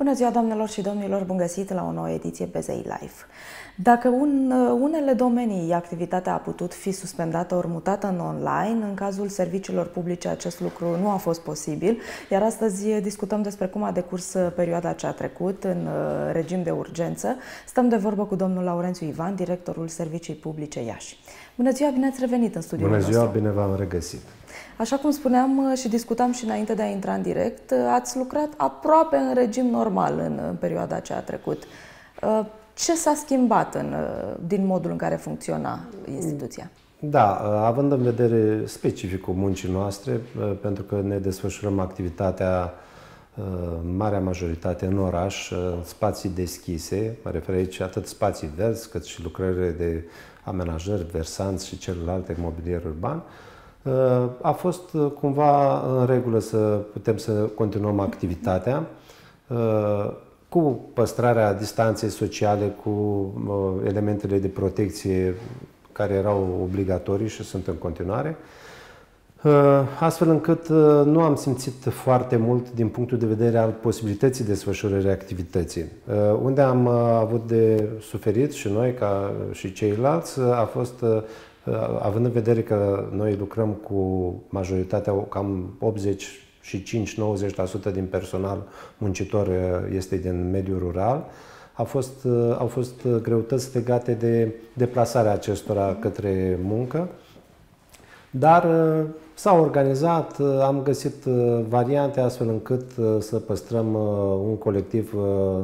Bună ziua, doamnelor și domnilor, bun găsit la o nouă ediție BZI Live. Dacă unele domenii activitatea a putut fi suspendată ori mutată în online, în cazul serviciilor publice acest lucru nu a fost posibil, iar astăzi discutăm despre cum a decurs perioada ce a trecut în regim de urgență. Stăm de vorbă cu domnul Laurențiu Ivan, directorul Servicii Publice Iași. Bună ziua, bine ați revenit în studioul nostru. Bună ziua, bine v-am regăsit. Așa cum spuneam și discutam și înainte de a intra în direct, ați lucrat aproape în regim normal în perioada ce a trecut. Ce s-a schimbat din modul în care funcționa instituția? Da, având în vedere specificul muncii noastre, pentru că ne desfășurăm activitatea marea majoritate în oraș, în spații deschise, mă refer aici atât spații verzi, cât și lucrările de amenajări, versanți și celelalte, mobilier urban, a fost cumva în regulă să putem să continuăm activitatea cu păstrarea distanței sociale, cu elementele de protecție care erau obligatorii și sunt în continuare, astfel încât nu am simțit foarte mult din punctul de vedere al posibilității desfășurării activității. Unde am avut de suferit și noi, ca și ceilalți, a fost având în vedere că noi lucrăm cu majoritatea, cam 85-90% din personal muncitor este din mediul rural, au fost greutăți legate de deplasarea acestora către muncă, dar s-a organizat, am găsit variante astfel încât să păstrăm un colectiv,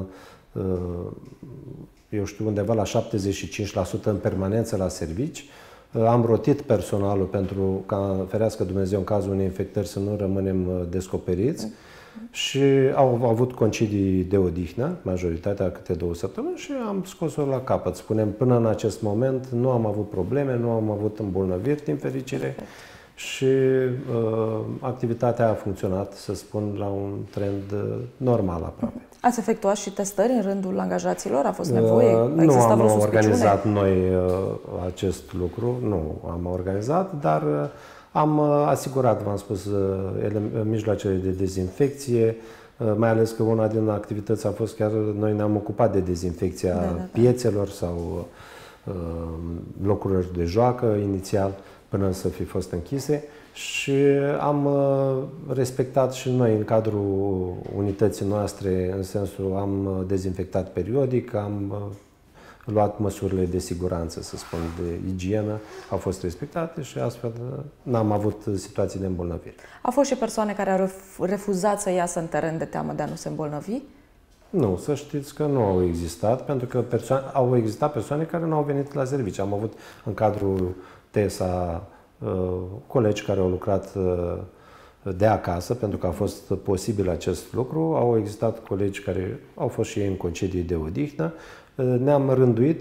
eu știu, undeva la 75% în permanență la servici. Am rotit personalul pentru ca, ferească Dumnezeu, în cazul unei infectări să nu rămânem descoperiți și au avut concedii de odihnă, majoritatea câte 2 săptămâni, și am scos-o la capăt. Spunem, până în acest moment nu am avut probleme, nu am avut îmbolnăviri, din fericire, și activitatea a funcționat, să spun, la un trend normal aproape. Ați efectuat și testări în rândul angajaților? A fost nevoie? Nu am organizat noi acest lucru, nu am organizat, dar am asigurat, v-am spus, mijloacele de dezinfecție, mai ales că una din activități a fost chiar noi ne-am ocupat de dezinfecția piețelor sau locurilor de joacă inițial, până să fi fost închise, și am respectat și noi în cadrul unității noastre, în sensul am dezinfectat periodic, am luat măsurile de siguranță, să spun, de igienă, au fost respectate și astfel n-am avut situații de îmbolnăvire. Au fost și persoane care au refuzat să iasă în teren de teamă de a nu se îmbolnăvi? Nu, să știți că nu au existat, pentru că au existat persoane care nu au venit la serviciu. Am avut în cadrul TESA colegi care au lucrat de acasă, pentru că a fost posibil acest lucru. Au existat colegi care au fost și ei în concedii de odihnă. Ne-am rânduit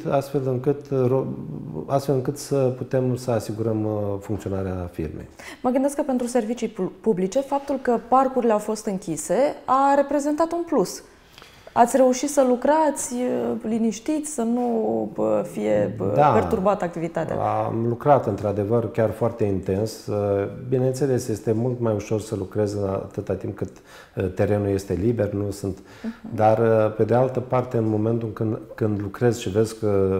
astfel încât să putem să asigurăm funcționarea firmei. Mă gândesc că pentru servicii publice, faptul că parcurile au fost închise a reprezentat un plus. Ați reușit să lucrați liniștiți, să nu fie perturbată activitatea? Am lucrat într-adevăr chiar foarte intens. Bineînțeles, este mult mai ușor să lucrezi atâta timp cât terenul este liber, nu sunt. Dar pe de altă parte, în momentul când lucrezi și vezi că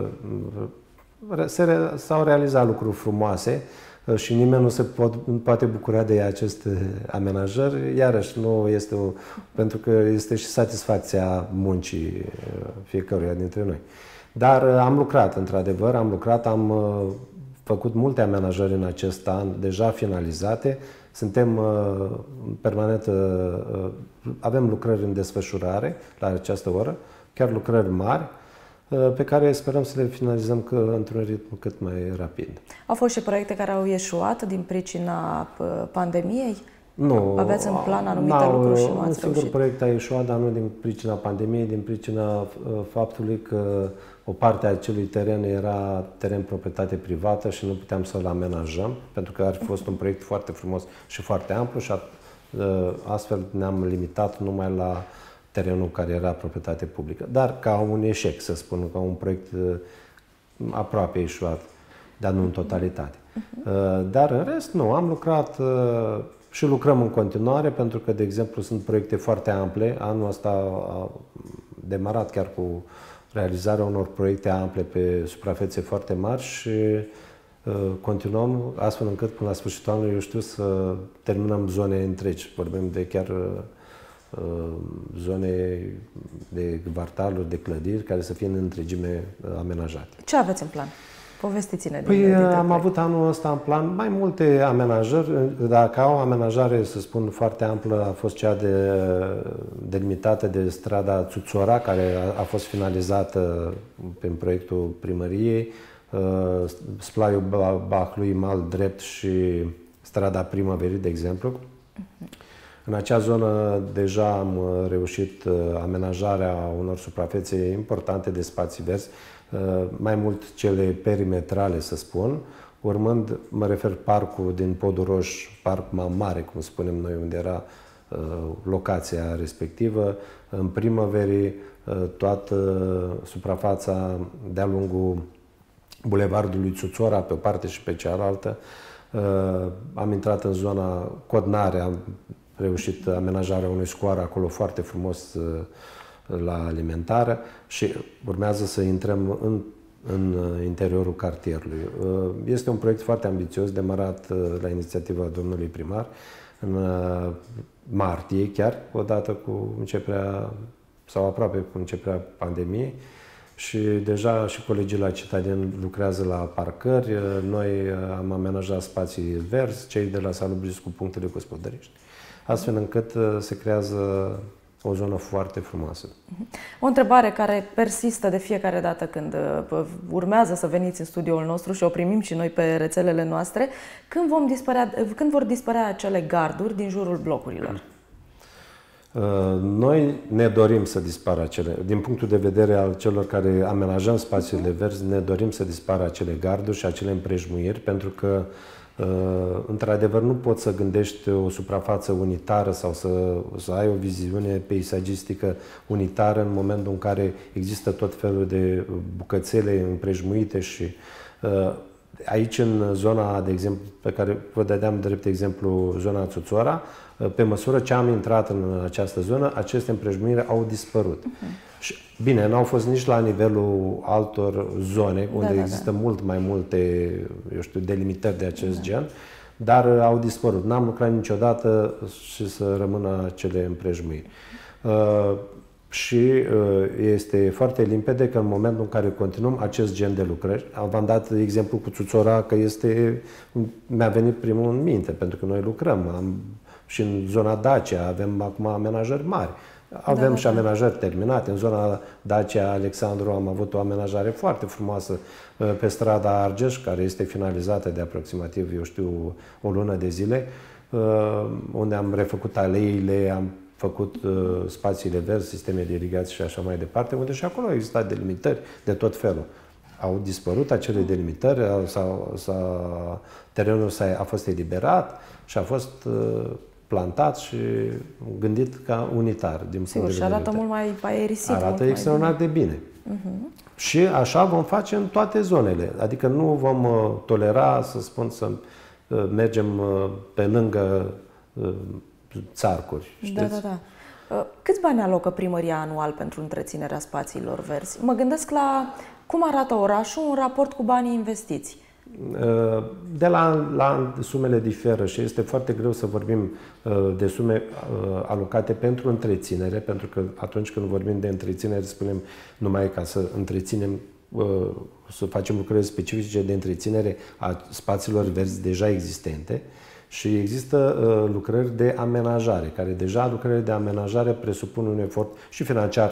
s-au realizat lucruri frumoase și nimeni nu se poate bucura de aceste amenajări, iarăși nu este pentru că este și satisfacția muncii fiecăruia dintre noi. Dar am lucrat, într-adevăr, am făcut multe amenajări în acest an, deja finalizate. Suntem permanent, avem lucrări în desfășurare la această oră, chiar lucrări mari, pe care sperăm să le finalizăm într-un ritm cât mai rapid. Au fost și proiecte care au ieșuat din pricina pandemiei? Nu. Aveți în plan anumite lucruri și nu ați reușit? Un singur proiect a ieșuat, dar nu din pricina pandemiei, din pricina faptului că o parte a acelui teren era teren proprietate privată și nu puteam să-l amenajăm, pentru că ar fi fost un proiect foarte frumos și foarte amplu și astfel ne-am limitat numai la terenul care era proprietate publică. Dar ca un eșec, să spun, ca un proiect aproape eșuat, dar nu în totalitate. Dar în rest, nu. Am lucrat și lucrăm în continuare pentru că, de exemplu, sunt proiecte foarte ample. Anul ăsta a demarat chiar cu realizarea unor proiecte ample pe suprafețe foarte mari și continuăm astfel încât până la sfârșitul anului, eu știu, să terminăm zone întregi. Vorbim de chiar zone de quartaluri, de clădiri, care să fie în întregime amenajate. Ce aveți în plan? Povestiți-ne. Păi am avut anul ăsta în plan mai multe amenajări. Dacă au o amenajare, să spun, foarte amplă, a fost cea delimitată de strada Țuțora, care a fost finalizată prin proiectul primăriei, splaiul Bahlui Mal drept și strada Primăverii, de exemplu. În acea zonă deja am reușit amenajarea unor suprafețe importante de spații verzi, mai mult cele perimetrale, să spun, urmând, mă refer parcul din Podul Roș, parc mai mare, cum spunem noi, unde era locația respectivă, în Primăverii, toată suprafața de-a lungul bulevardului Țuțora, pe o parte și pe cealaltă. Am intrat în zona Codnare, am reușit amenajarea unui scoar acolo foarte frumos la alimentară și urmează să intrăm în interiorul cartierului. Este un proiect foarte ambițios, demarat la inițiativa domnului primar, în martie chiar, odată cu începerea, sau aproape cu începerea pandemiei, și deja și colegii la Citadin lucrează la parcări. Noi am amenajat spații verzi, cei de la Salubris cu punctele gospodărești, astfel încât se creează o zonă foarte frumoasă. O întrebare care persistă de fiecare dată când urmează să veniți în studioul nostru și o primim și noi pe rețelele noastre, când vor dispărea acele garduri din jurul blocurilor? Noi ne dorim să dispară acele, din punctul de vedere al celor care amenajăm spațiile verzi, ne dorim să dispară acele garduri și acele împrejmuiri, pentru că într-adevăr nu poți să gândești o suprafață unitară sau să ai o viziune peisagistică unitară în momentul în care există tot felul de bucățele împrejmuite și aici în zona, de exemplu, pe care vă dădeam drept exemplu, zona Țuțora, pe măsură ce am intrat în această zonă, aceste împrejmuiri au dispărut. Și, bine, n-au fost nici la nivelul altor zone, unde există mult mai multe, eu știu, delimitări de acest gen, dar au dispărut. N-am lucrat niciodată și să rămână acele împrejmuiri. Și este foarte limpede că în momentul în care continuăm acest gen de lucrări, v-am dat exemplu cu Țuțora, că mi-a venit primul în minte, pentru că noi lucrăm. Și în zona Dacia avem acum amenajări mari. Avem și amenajări terminate. În zona Dacia Alexandru am avut o amenajare foarte frumoasă pe strada Argeș, care este finalizată de aproximativ, eu știu, o lună de zile, unde am refăcut aleile, am făcut spațiile verzi, sisteme de irigație și așa mai departe, unde și acolo au existat delimitări de tot felul. Au dispărut acele delimitări, terenul a fost eliberat și a fost plantat și gândit ca unitar. Sigur, și arată mult mai aerisit. Arată extraordinar de bine. Și așa vom face în toate zonele. Adică nu vom tolera, să spun, să mergem pe lângă țarcuri. Știți? Câți bani alocă primăria anual pentru întreținerea spațiilor verzi? Mă gândesc la cum arată orașul în raport cu banii investiți. De la sumele diferă și este foarte greu să vorbim de sume alocate pentru întreținere, pentru că atunci când vorbim de întreținere spunem numai ca să întreținem, să facem lucrări specifice de întreținere a spațiilor verzi deja existente. Și există lucrări de amenajare, care deja lucrările de amenajare presupun un efort și financiar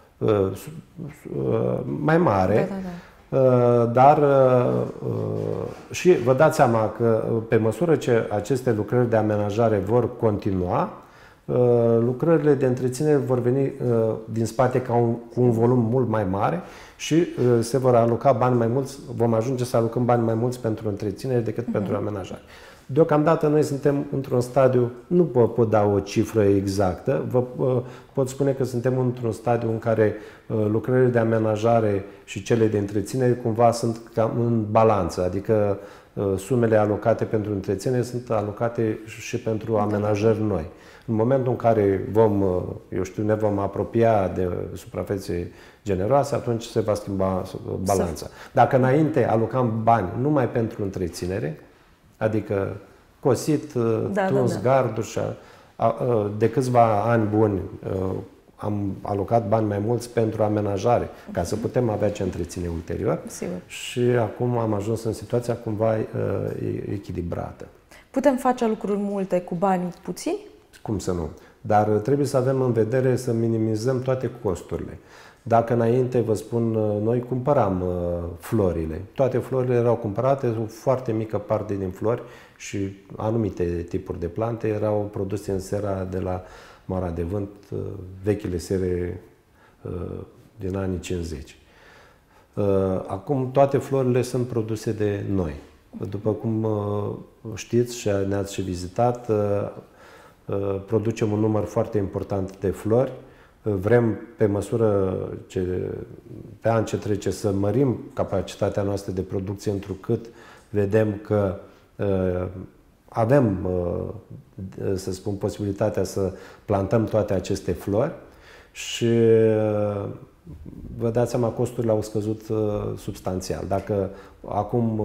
mai mare, dar și vă dați seama că pe măsură ce aceste lucrări de amenajare vor continua, lucrările de întreținere vor veni din spate cu un volum mult mai mare și se vor aloca bani mai mulți, vom ajunge să alocăm bani mai mulți pentru întreținere decât pentru amenajare. Deocamdată noi suntem într-un stadiu, nu vă pot da o cifră exactă, vă pot spune că suntem într-un stadiu în care lucrările de amenajare și cele de întreținere cumva sunt cam în balanță, adică sumele alocate pentru întreținere sunt alocate și pentru amenajări noi. În momentul în care ne vom apropia de suprafețe generoase, atunci se va schimba balanța. Dacă înainte alocam bani numai pentru întreținere, adică cosit, tuns, garduri, de câțiva ani buni am alocat bani mai mulți pentru amenajare, ca să putem avea ce întreține ulterior. Sigur. Și acum am ajuns în situația cumva echilibrată. Putem face lucruri multe cu bani puțini? Cum să nu? Dar trebuie să avem în vedere să minimizăm toate costurile. Dacă înainte, vă spun, noi cumpăram florile. Toate florile erau cumpărate, o foarte mică parte din flori și anumite tipuri de plante erau produse în sera de la Moara de Vânt, vechile sere din anii 50. Acum toate florile sunt produse de noi. După cum știți și ne-ați și vizitat, producem un număr foarte important de flori. Vrem, pe măsură ce pe an ce trece, să mărim capacitatea noastră de producție, întrucât vedem că avem, să spun, posibilitatea să plantăm toate aceste flori și vă dați seama, costurile au scăzut substanțial. Dacă acum,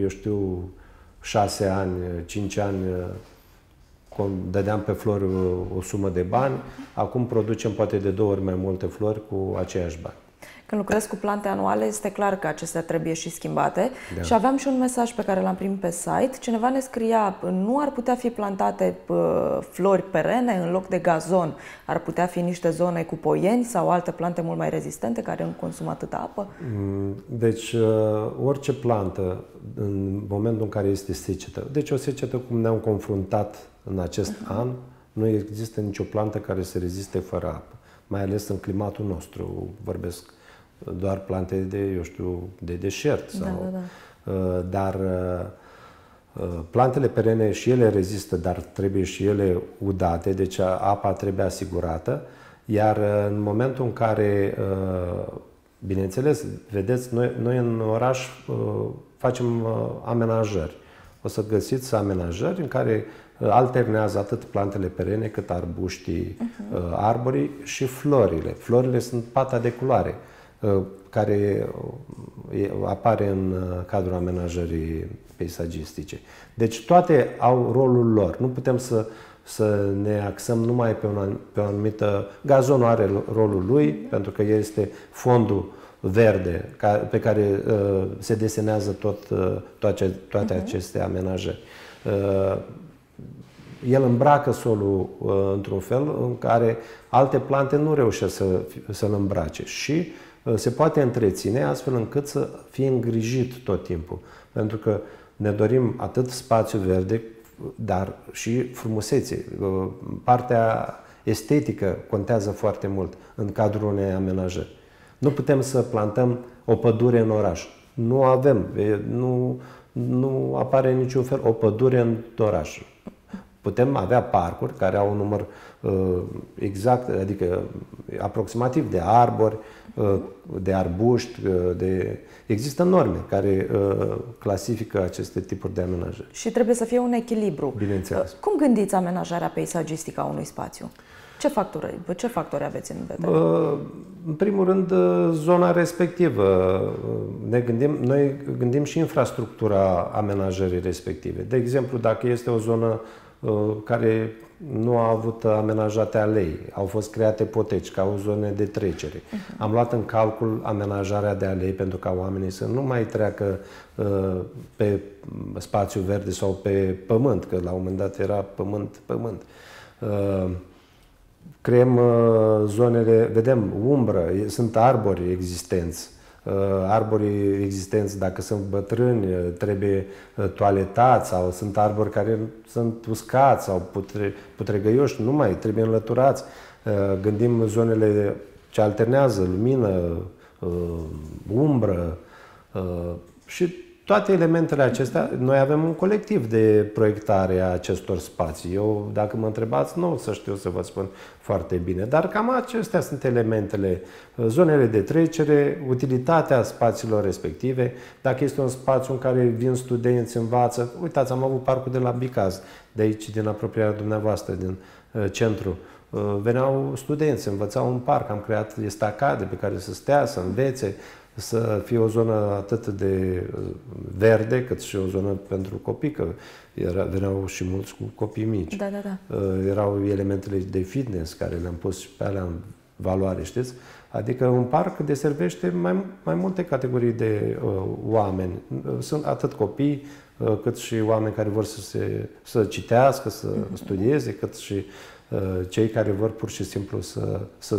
6 ani, 5 ani, dădeam pe flori o sumă de bani, acum producem poate de 2 ori mai multe flori cu aceiași bani. Când lucrez cu plante anuale, este clar că acestea trebuie și schimbate. Da. Și aveam și un mesaj pe care l-am primit pe site. Cineva ne scria, nu ar putea fi plantate flori perene în loc de gazon? Ar putea fi niște zone cu poieni sau alte plante mult mai rezistente care nu consumă atâta apă? Deci, orice plantă, în momentul în care este secetă, deci o secetă cum ne-am confruntat în acest an, nu există nicio plantă care să reziste fără apă, mai ales în climatul nostru. Vorbesc doar plante de deșert. Dar plantele perene și ele rezistă, dar trebuie și ele udate, deci apa trebuie asigurată. Iar în momentul în care, bineînțeles, vedeți, noi în oraș facem amenajări. O să găsiți amenajări în care alternează atât plantele perene cât arbuștii, arborii și florile. Florile sunt pata de culoare care apare în cadrul amenajării peisagistice. Deci toate au rolul lor. Nu putem să ne axăm numai pe o anumită... Gazonul are rolul lui, pentru că este fondul verde pe care se desenează toate aceste amenajări. El îmbracă solul într-un fel în care alte plante nu reușesc să-l îmbrace și se poate întreține astfel încât să fie îngrijit tot timpul. Pentru că ne dorim atât spațiu verde, dar și frumusețe. Partea estetică contează foarte mult în cadrul unei amenajări. Nu putem să plantăm o pădure în oraș. Nu avem, nu apare în niciun fel o pădure în oraș. Putem avea parcuri care au un număr exact, adică aproximativ de arbori, de arbuști, există norme care clasifică aceste tipuri de amenajări. Și trebuie să fie un echilibru. Bineînțeles. Cum gândiți amenajarea peisagistică a unui spațiu? Ce factori aveți în vedere? În primul rând, zona respectivă. Noi gândim și infrastructura amenajării respective. De exemplu, dacă este o zonă care nu a avut amenajate alei, au fost create poteci ca o zonă de trecere. Am luat în calcul amenajarea de alei pentru ca oamenii să nu mai treacă pe spațiu verde sau pe pământ, că la un moment dat era pământ. Creăm zonele, vedem, umbră, sunt arbori existenți. Arborii existenți, dacă sunt bătrâni, trebuie toaletați, sau sunt arbori care sunt uscați sau putregăioși, nu mai trebuie înlăturați. Gândim zonele ce alternează lumină, umbră și toate elementele acestea, noi avem un colectiv de proiectare a acestor spații. Eu, dacă mă întrebați, nu o să știu să vă spun foarte bine, dar cam acestea sunt elementele, zonele de trecere, utilitatea spațiilor respective. Dacă este un spațiu în care vin studenți, învață, uitați, am avut parcul de la Bicaz, de aici, din apropierea dumneavoastră, din centru. Veneau studenți, învățau în parc, am creat estacade pe care să stea, să învețe, să fie o zonă atât de verde, cât și o zonă pentru copii, că veneau și mulți cu copii mici. Da, da, da. Erau elementele de fitness care le-am pus și pe alea în valoare, știți? Adică un parc deservește mai multe categorii de oameni. Sunt atât copii, cât și oameni care vor să citească, să studieze, cât și cei care vor pur și simplu să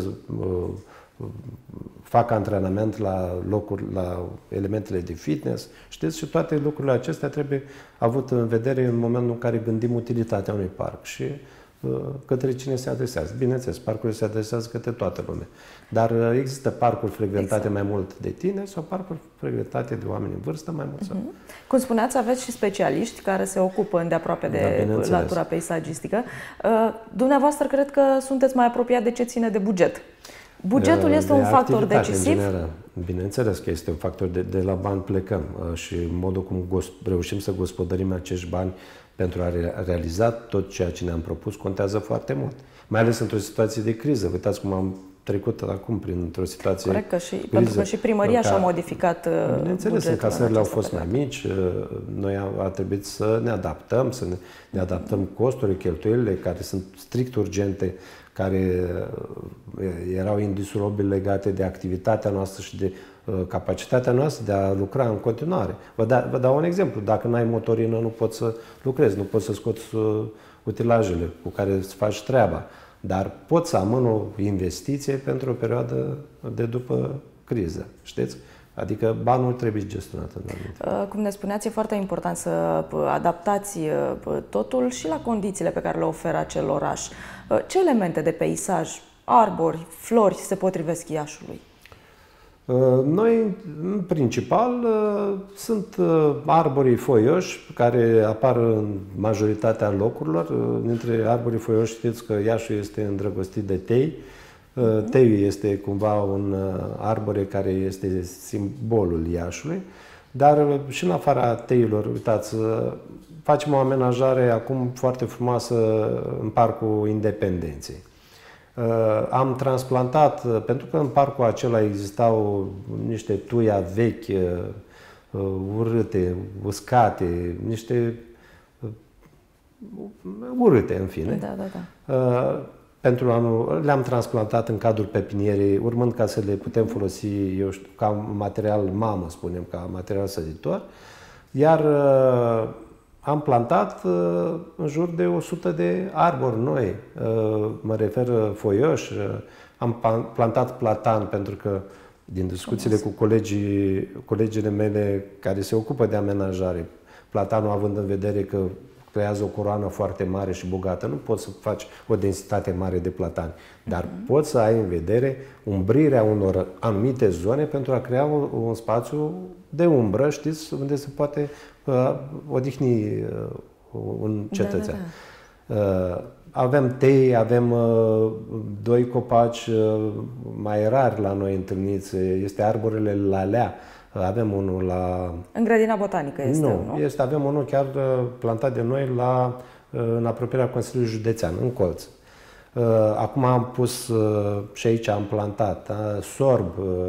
fac antrenament la locuri, la elementele de fitness, știți? Și toate lucrurile acestea trebuie avut în vedere în momentul în care gândim utilitatea unui parc și către cine se adresează. Bineînțeles, parcurile se adresează către toată lumea. Dar există parcuri frecventate mai mult de tineri sau parcuri frecventate de oameni în vârstă mai mult. Cum spuneați, aveți și specialiști care se ocupă îndeaproape de latura peisagistică. Dumneavoastră cred că sunteți mai apropiat de ce ține de buget. Bugetul este un factor decisiv? Bineînțeles că este un factor, de la bani plecăm și modul cum reușim să gospodărim acești bani pentru a realiza tot ceea ce ne-am propus contează foarte mult. Mai ales într-o situație de criză. Uitați cum am trecut acum printr-o situație. Corect, pentru că și primăria și-a modificat bineînțeles, încasările au fost mai mici, noi a trebuit să ne adaptăm, ne adaptăm costurile, cheltuielile care sunt strict urgente, care erau indisolubil legate de activitatea noastră și de capacitatea noastră de a lucra în continuare. Vă dau un exemplu. Dacă n-ai motorină, nu poți să lucrezi, nu poți să scoți utilajele cu care îți faci treaba. Dar poți să amân o investiție pentru o perioadă de după criză, știți? Adică banul trebuie gestionat în anumite. Cum ne spuneați, e foarte important să adaptați totul și la condițiile pe care le oferă acel oraș. Ce elemente de peisaj, arbori, flori se potrivesc Iașului? Noi, în principal, sunt arborii foioși care apar în majoritatea locurilor. Dintre arborii foioși știți că Iașul este îndrăgostit de tei. Teiul este cumva un arbore care este simbolul Iașului, dar și în afara teilor, uitați, facem o amenajare acum foarte frumoasă în Parcul Independenței. Am transplantat, pentru că în parcul acela existau niște tuia vechi, urâte, uscate, niște urâte, în fine. Da, da, da. Pentru anul le-am transplantat în cadrul pepinierii, urmând ca să le putem folosi, eu știu, ca material mamă, spunem, ca material săditor. Iar am plantat în jur de 100 de arbori noi, mă refer foioși. Am plantat platan pentru că, din discuțiile cu colegile mele care se ocupă de amenajare, platanul având în vedere că creează o coroană foarte mare și bogată, nu poți să faci o densitate mare de platani, dar poți să ai în vedere umbrirea unor anumite zone pentru a crea un spațiu de umbră, știți, unde se poate odihni un cetățean. Da, da, da. Avem tei, avem doi copaci mai rari la noi întâlniți, este arborele lalea. Avem unul la... În grădina botanică este unul? Nu, avem unul chiar plantat de noi în apropierea Consiliului Județean, în colț. Acum am pus și aici am plantat sorb,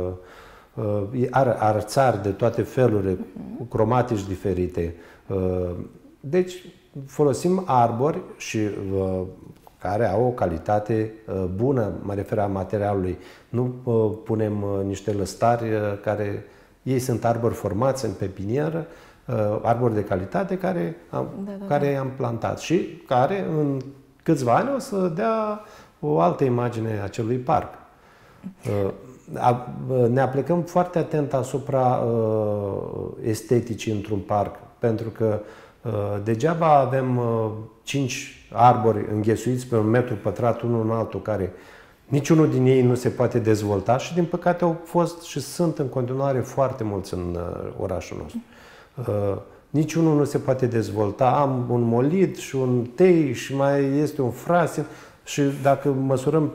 arțari de toate felurile, cu cromatici diferite. Deci folosim arbori și care au o calitate bună, mă refer la materialului. Nu punem niște lăstari care... Ei sunt arbori formați în pepinieră, arbori de calitate care i-am plantat și care în câțiva ani o să dea o altă imagine acelui parc. Ne aplicăm foarte atent asupra esteticii într-un parc, pentru că degeaba avem 5 arbori înghesuiți pe 1 metru pătrat unul în altul, care niciunul din ei nu se poate dezvolta și, din păcate, au fost și sunt în continuare foarte mulți în orașul nostru. Niciunul nu se poate dezvolta. Am un molid și un tei și mai este un frasin și dacă măsurăm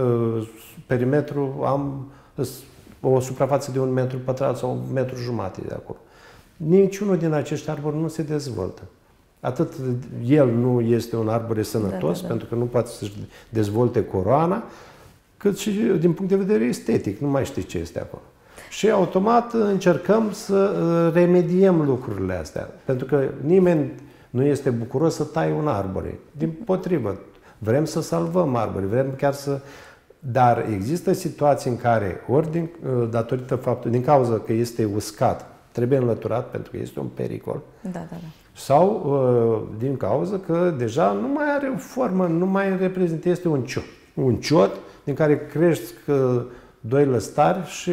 perimetrul, am o suprafață de 1 metru pătrat sau 1,5 metru de acolo. Niciunul din acești arbori nu se dezvoltă. Atât el nu este un arbore sănătos, pentru că nu poate să-și dezvolte coroana, cât și din punct de vedere estetic. Nu mai știi ce este acolo. Și automat încercăm să remediem lucrurile astea. Pentru că nimeni nu este bucuros să tai un arbore. Dimpotrivă, vrem să salvăm arbore, vrem chiar să... Dar există situații în care, ori datorită faptului, din cauza că este uscat, trebuie înlăturat pentru că este un pericol. Sau din cauza că deja nu mai are o formă, nu mai reprezintă, este un ciot. Un ciot din care crești 2 lăstari și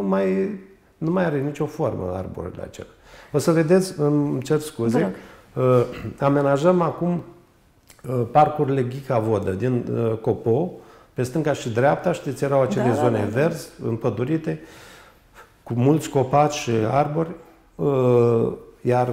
nu mai are nicio formă arborele acela. O să vedeți, îmi cer scuze, amenajăm acum parcurile Ghica Vodă din Copo, pe stânga și dreapta, știți, erau acele zone verzi, împădurite, cu mulți copaci și arbori, iar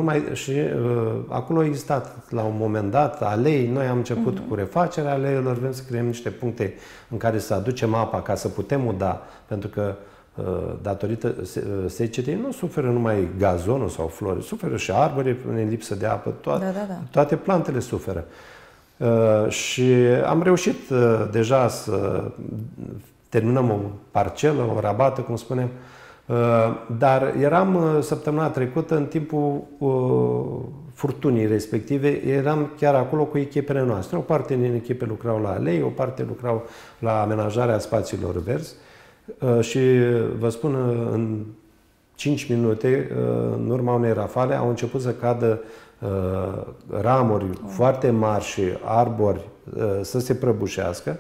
acolo a existat la un moment dat alei. Noi am început cu refacerea aleilor, vrem să creăm niște puncte în care să aducem apa ca să putem uda, pentru că datorită secetei nu suferă numai gazonul sau flori, suferă și arbore în lipsă de apă, toate plantele suferă. Și am reușit deja să terminăm o parcelă, o rabată, cum spunem, dar eram săptămâna trecută, în timpul furtunii respective, eram chiar acolo cu echipele noastre. O parte din echipe lucrau la alei, o parte lucrau la amenajarea spațiilor verzi și vă spun, în 5 minute, în urma unei rafale, au început să cadă ramuri foarte mari și arbori să se prăbușească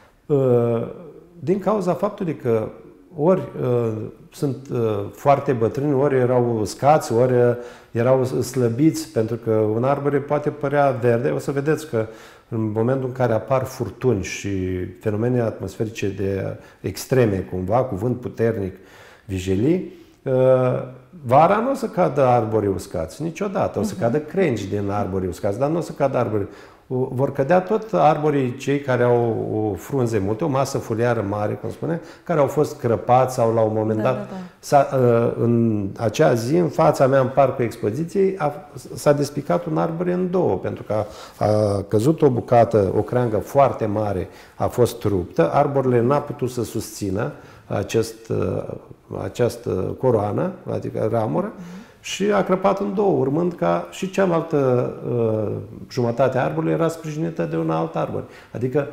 din cauza faptului că ori sunt foarte bătrâni, ori erau uscați, ori erau slăbiți, pentru că un arbore poate părea verde. O să vedeți că în momentul în care apar furtuni și fenomene atmosferice de extreme, cumva, cu vânt puternic, vijelii, vara nu o să cadă arbori uscați, niciodată. O să cadă crengi din arbori uscați, dar nu o să cadă arbori. Vor cădea tot arborii cei care au o frunze multe, o masă foliară mare, cum spune, care au fost crăpați sau la un moment dat. În acea zi, în fața mea, în parcul expoziției, s-a despicat un arbore în 2, pentru că a căzut o bucată, o creangă foarte mare, a fost ruptă, arborele n-a putut să susțină această coroană, adică ramură, și a crăpat în 2, urmând ca și cealaltă jumătate a arborului era sprijinită de un alt arbor. Adică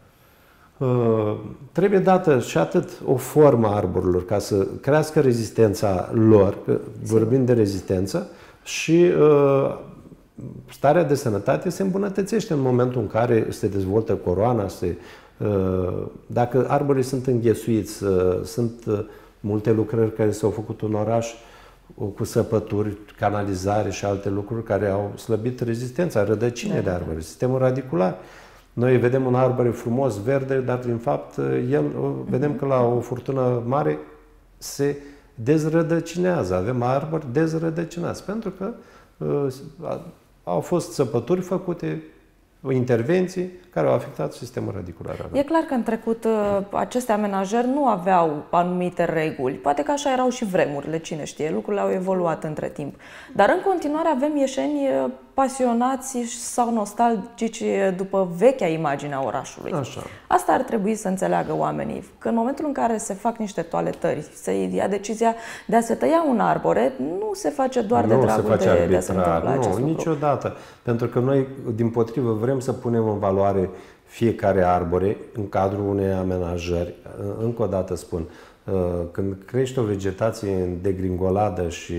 trebuie dată și atât o formă a arborilor ca să crească rezistența lor, vorbind de rezistență, și starea de sănătate se îmbunătățește în momentul în care se dezvoltă coroana, dacă arborii sunt înghesuiți, sunt multe lucrări care s-au făcut în oraș cu săpături, canalizare și alte lucruri care au slăbit rezistența, rădăcine de arbore, sistemul radicular. Noi vedem un arbore frumos, verde, dar din fapt vedem că la o furtună mare se dezrădăcinează. Avem arbori dezrădăcinați, pentru că au fost săpături făcute, intervenții care au afectat sistemul radicular. E clar că în trecut aceste amenajări nu aveau anumite reguli. Poate că așa erau și vremurile, cine știe, lucrurile au evoluat între timp. Dar în continuare avem ieșeni pasionați sau nostalgici după vechea imagine a orașului. Așa. Asta ar trebui să înțeleagă oamenii, că în momentul în care se fac niște toaletări, se ia decizia de a se tăia un arbore, nu se face doar de dragul de a se întâmpla acest lucru. Nu, niciodată. Pentru că noi, dimpotrivă, vrem să punem în valoare fiecare arbore în cadrul unei amenajări. Încă o dată spun, când crește o vegetație în degringoladă și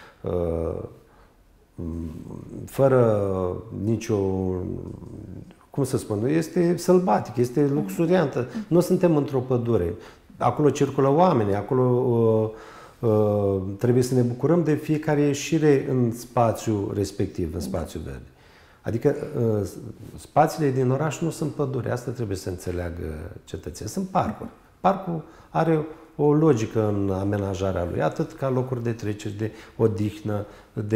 fără nicio, cum să spun, este sălbatic, este luxuriantă. Nu suntem într-o pădure. Acolo circulă oameni, acolo trebuie să ne bucurăm de fiecare ieșire în spațiu respectiv, în spațiu verde. Adică spațiile din oraș nu sunt pădure, asta trebuie să înțeleagă cetățenii. Sunt parcuri. Parcul are o logică în amenajarea lui, atât ca locuri de trecere, de odihnă,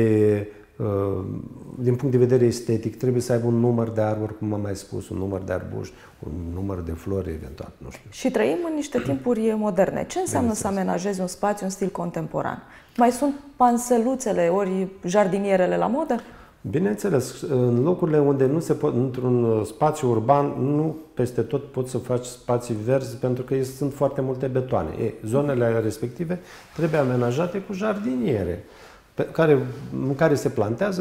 din punct de vedere estetic, trebuie să aibă un număr de arbori, cum am mai spus, un număr de arbuși, un număr de flori, eventual, nu știu. Și trăim în niște timpuri moderne. Ce înseamnă să amenajezi un spațiu în stil contemporan? Mai sunt panseluțele ori jardinierele la modă? Bineînțeles, în locurile unde nu se pot, într-un spațiu urban, nu peste tot poți să faci spații verzi pentru că sunt foarte multe betoane. Zonele respective trebuie amenajate cu jardiniere, în care se plantează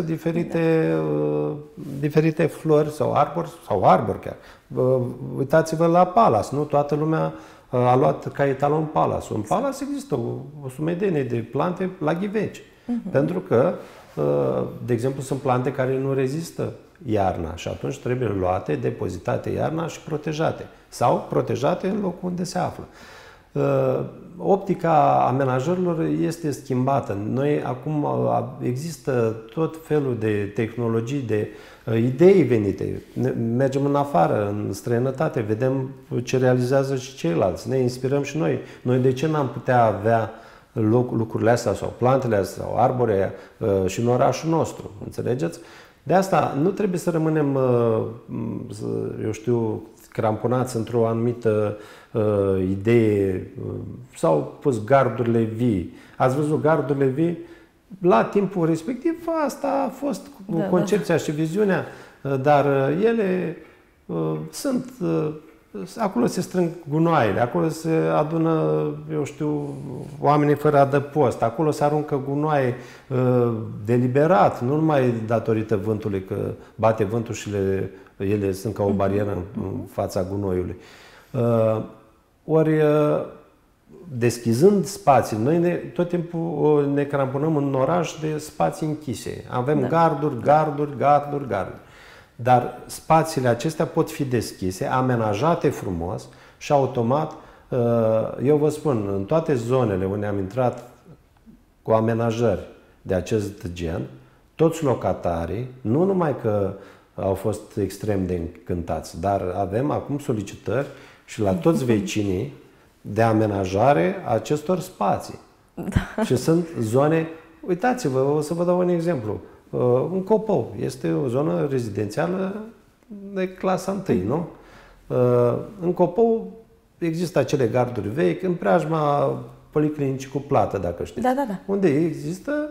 diferite flori sau arbori chiar. Uitați-vă la Palace, nu? Toată lumea a luat ca etalon Palace. În Palace există o sumedenie de plante la ghiveci. Pentru că, de exemplu, sunt plante care nu rezistă iarna și atunci trebuie luate, depozitate iarna și protejate. Sau protejate în locul unde se află. Optica amenajărilor este schimbată. Noi acum există tot felul de tehnologii, de idei venite. Mergem în afară, în străinătate, vedem ce realizează și ceilalți. Ne inspirăm și noi. Noi de ce n-am putea avea lucrurile astea sau plantele astea sau arborii și în orașul nostru? Înțelegeți? De asta nu trebuie să rămânem, eu știu, cramponați într-o anumită idee. S-au pus gardurile vii. Ați văzut gardurile vii? La timpul respectiv asta a fost concepția și viziunea, dar ele sunt... Acolo se strâng gunoaiele, acolo se adună, eu știu, oamenii fără adăpost, acolo se aruncă gunoaie deliberat, nu numai datorită vântului, că bate vântul și ele sunt ca o barieră în fața gunoiului. Ori, deschizând spații, noi tot timpul ne cramponăm în oraș de spații închise. Avem garduri. Dar spațiile acestea pot fi deschise, amenajate frumos și automat, eu vă spun, în toate zonele unde am intrat cu amenajări de acest gen, toți locatarii, nu numai că au fost extrem de încântați, dar avem acum solicitări și la toți vecinii de amenajare a acestor spații. Da. Și sunt zone, uitați-vă, o să vă dau un exemplu. În Copou este o zonă rezidențială de clasa 1, nu? În Copou există acele garduri vechi, în preajma policlinicii cu plată, dacă știți. Da. Unde există,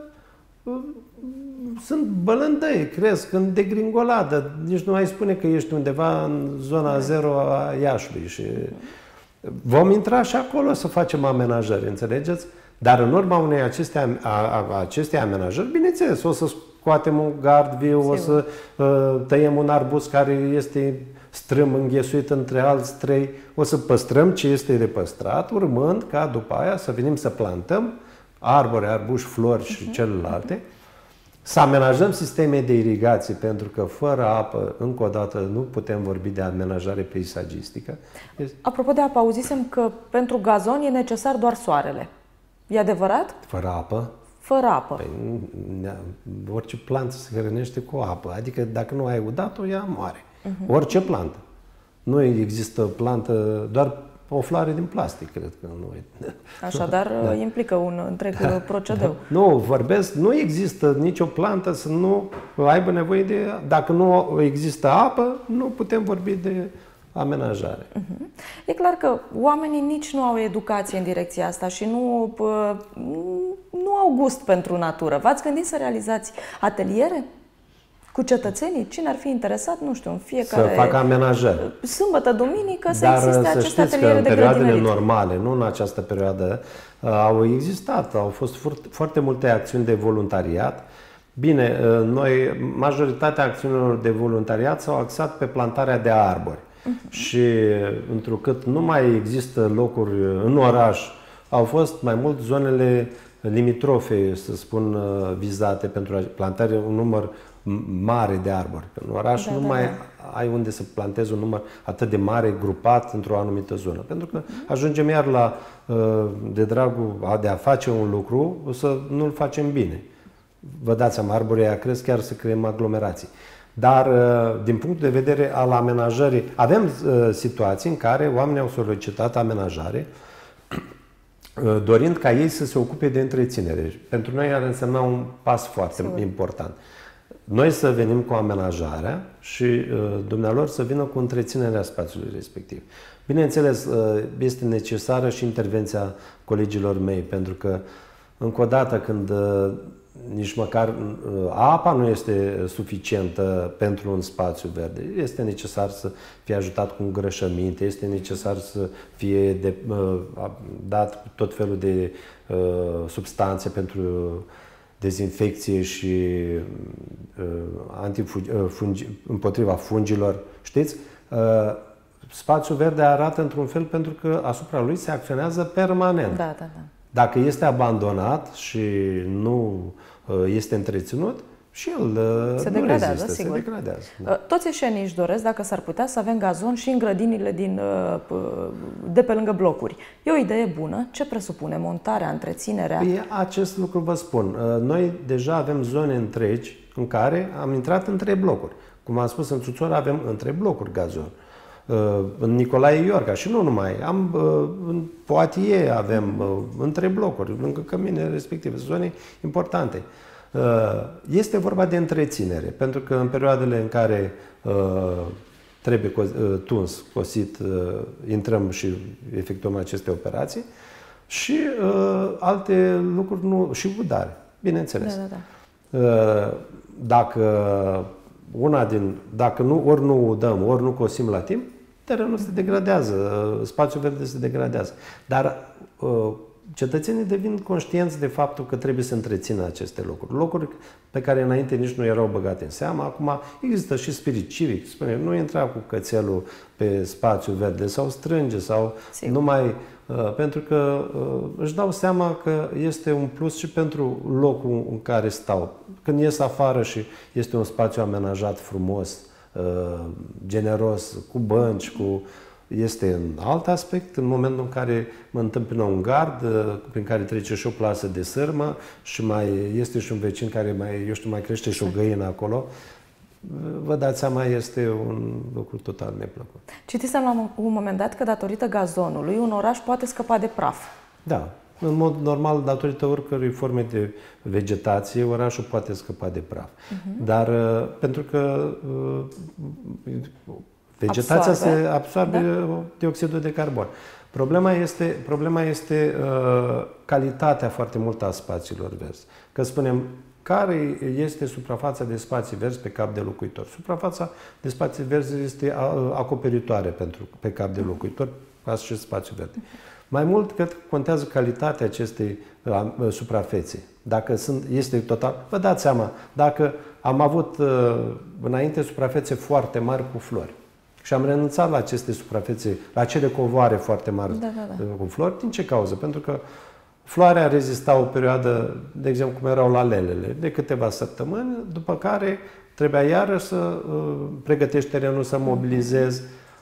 sunt bălândăi, cresc în degringoladă. Nici nu mai spune că ești undeva în zona zero a Iașului. Și vom intra și acolo să facem amenajări, înțelegeți? Dar în urma unei acestei amenajări, bineînțeles, o să scoatem un gard viu, o să tăiem un arbust care este strâmb înghesuit între alți 3, o să păstrăm ce este de păstrat, urmând ca după aia să venim să plantăm arbore, arbuși, flori și celelalte, să amenajăm sisteme de irigație, pentru că fără apă, încă o dată, nu putem vorbi de amenajare peisagistică. Apropo de apă, auzisem că pentru gazon e necesar doar soarele. E adevărat? Fără apă? Fără apă. Păi, orice plantă se hrănește cu apă. Adică dacă nu ai udat-o, ea moare. Orice plantă. Nu există plantă, doar o floare din plastic, cred că nu. Așadar, implică un întreg procedeu. Nu, vorbesc, nu există nicio plantă să nu aibă nevoie de... Dacă nu există apă, nu putem vorbi de amenajare. E clar că oamenii nici nu au educație în direcția asta și nu au gust pentru natură. V-ați gândit să realizați ateliere cu cetățenii? Cine ar fi interesat, nu știu, în fiecare... Să facă amenajări. Sâmbătă, duminică, să existe aceste ateliere de grădinărit. Dar să știți că în perioadele normale, nu în această perioadă, au existat, au fost foarte multe acțiuni de voluntariat. Bine, majoritatea acțiunilor de voluntariat s-au axat pe plantarea de arbori. Și întrucât nu mai există locuri în oraș, au fost mai mult zonele limitrofe, să spun, vizate pentru plantare un număr mare de arbori. În oraș nu mai ai unde să plantezi un număr atât de mare, grupat într-o anumită zonă. Pentru că ajungem iar la, de dragul de a face un lucru, să nu-l facem bine. Vă dați seama, arborii aia cresc chiar să creăm aglomerații. Dar, din punct de vedere al amenajării, avem situații în care oamenii au solicitat amenajare dorind ca ei să se ocupe de întreținere. Pentru noi ar însemna un pas foarte important. Noi să venim cu amenajarea și dumnealor să vină cu întreținerea spațiului respectiv. Bineînțeles, este necesară și intervenția colegilor mei, pentru că, încă o dată, când nici măcar apa nu este suficientă pentru un spațiu verde, este necesar să fie ajutat cu îngrășăminte, este necesar să fie dat tot felul de substanțe pentru dezinfecție și împotriva fungilor. Știți? Spațiul verde arată într-un fel pentru că asupra lui se acționează permanent. Da. Dacă este abandonat și nu este întreținut, și el se nu degradează, rezistă, sigur. se degradează. Da. Toți eșenii își doresc, dacă s-ar putea, să avem gazon și în grădinile de pe lângă blocuri. E o idee bună. Ce presupune montarea, întreținerea? Acest lucru vă spun. Noi deja avem zone întregi în care am intrat între blocuri. Cum am spus, în Țuțor avem între blocuri gazon. În Nicolae Iorga și nu numai. În Poatie avem între blocuri, lângă cămine respective, zone importante. Este vorba de întreținere, pentru că în perioadele în care trebuie tuns, cosit, intrăm și efectuăm aceste operații și alte lucruri, și udare, bineînțeles. Dacă ori nu udăm, ori nu cosim la timp, terenul se degradează, spațiul verde se degradează. Dar cetățenii devin conștienți de faptul că trebuie să întrețină aceste locuri. Locuri pe care înainte nici nu erau băgate în seamă. Acum există și spirit civic. Spune, nu intra cu cățelul pe spațiul verde sau strânge sau nu mai... Pentru că își dau seama că este un plus și pentru locul în care stau. Când ies afară și este un spațiu amenajat frumos, generos, cu bănci, este un alt aspect. În momentul în care mă întâmpină un gard prin care trece și o plasă de sârmă și mai este și un vecin care mai crește și o găină acolo, vă dați seama, este un lucru total neplăcut. Citisem la un moment dat că datorită gazonului un oraș poate scăpa de praf. Da. În mod normal, datorită oricărui forme de vegetație, orașul poate scăpa de praf. Dar pentru că vegetația se absorbe dioxidul de carbon. Problema este calitatea foarte mult a spațiilor verzi. Că spunem, care este suprafața de spații verzi pe cap de locuitor? Suprafața de spații verzi este acoperitoare pe cap de locuitor, ca și spațiu verde. Mai mult, cred că contează calitatea acestei suprafețe. Dacă este total... Vă dați seama, dacă am avut înainte suprafețe foarte mari cu flori și am renunțat la aceste suprafețe, la acele covoare foarte mari cu flori, din ce cauză? Pentru că floarea rezista o perioadă, de exemplu, cum erau lalelele, de câteva săptămâni, după care trebuia iară să pregătești terenul, să mobilizezi,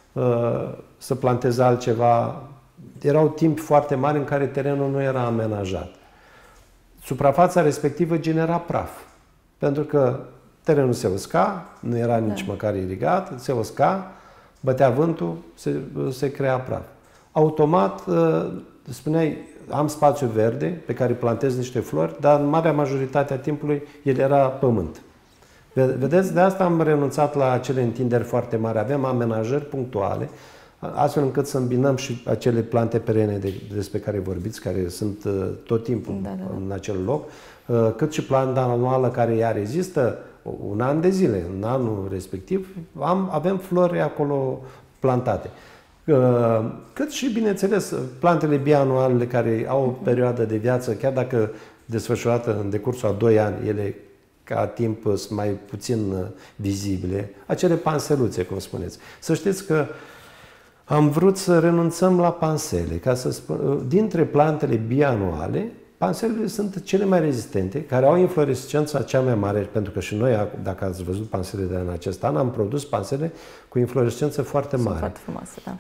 să plantezi altceva. Erau timpi foarte mari în care terenul nu era amenajat. Suprafața respectivă genera praf, pentru că terenul se usca, nu era nici măcar irigat, se usca, bătea vântul, se crea praf. Automat, spuneai, am spațiu verde pe care plantez niște flori, dar în marea majoritate a timpului el era pământ. Vedeți, de asta am renunțat la acele întinderi foarte mari. Avem amenajări punctuale, astfel încât să îmbinăm și acele plante perene despre care vorbiți, care sunt tot timpul în acel loc, cât și planta anuală care ea rezistă un an de zile. În anul respectiv avem flori acolo plantate. Cât și, bineînțeles, plantele bianualele care au o perioadă de viață, chiar dacă desfășurată în decursul a 2 ani, ele ca timp sunt mai puțin vizibile, acele panseluțe, cum spuneți. Să știți că am vrut să renunțăm la pansele, ca să spun, dintre plantele bianuale, panselele sunt cele mai rezistente, care au inflorescența cea mai mare, pentru că și noi, dacă ați văzut pansele de în acest an, am produs pansele cu inflorescență foarte mare. Foarte frumoase, da.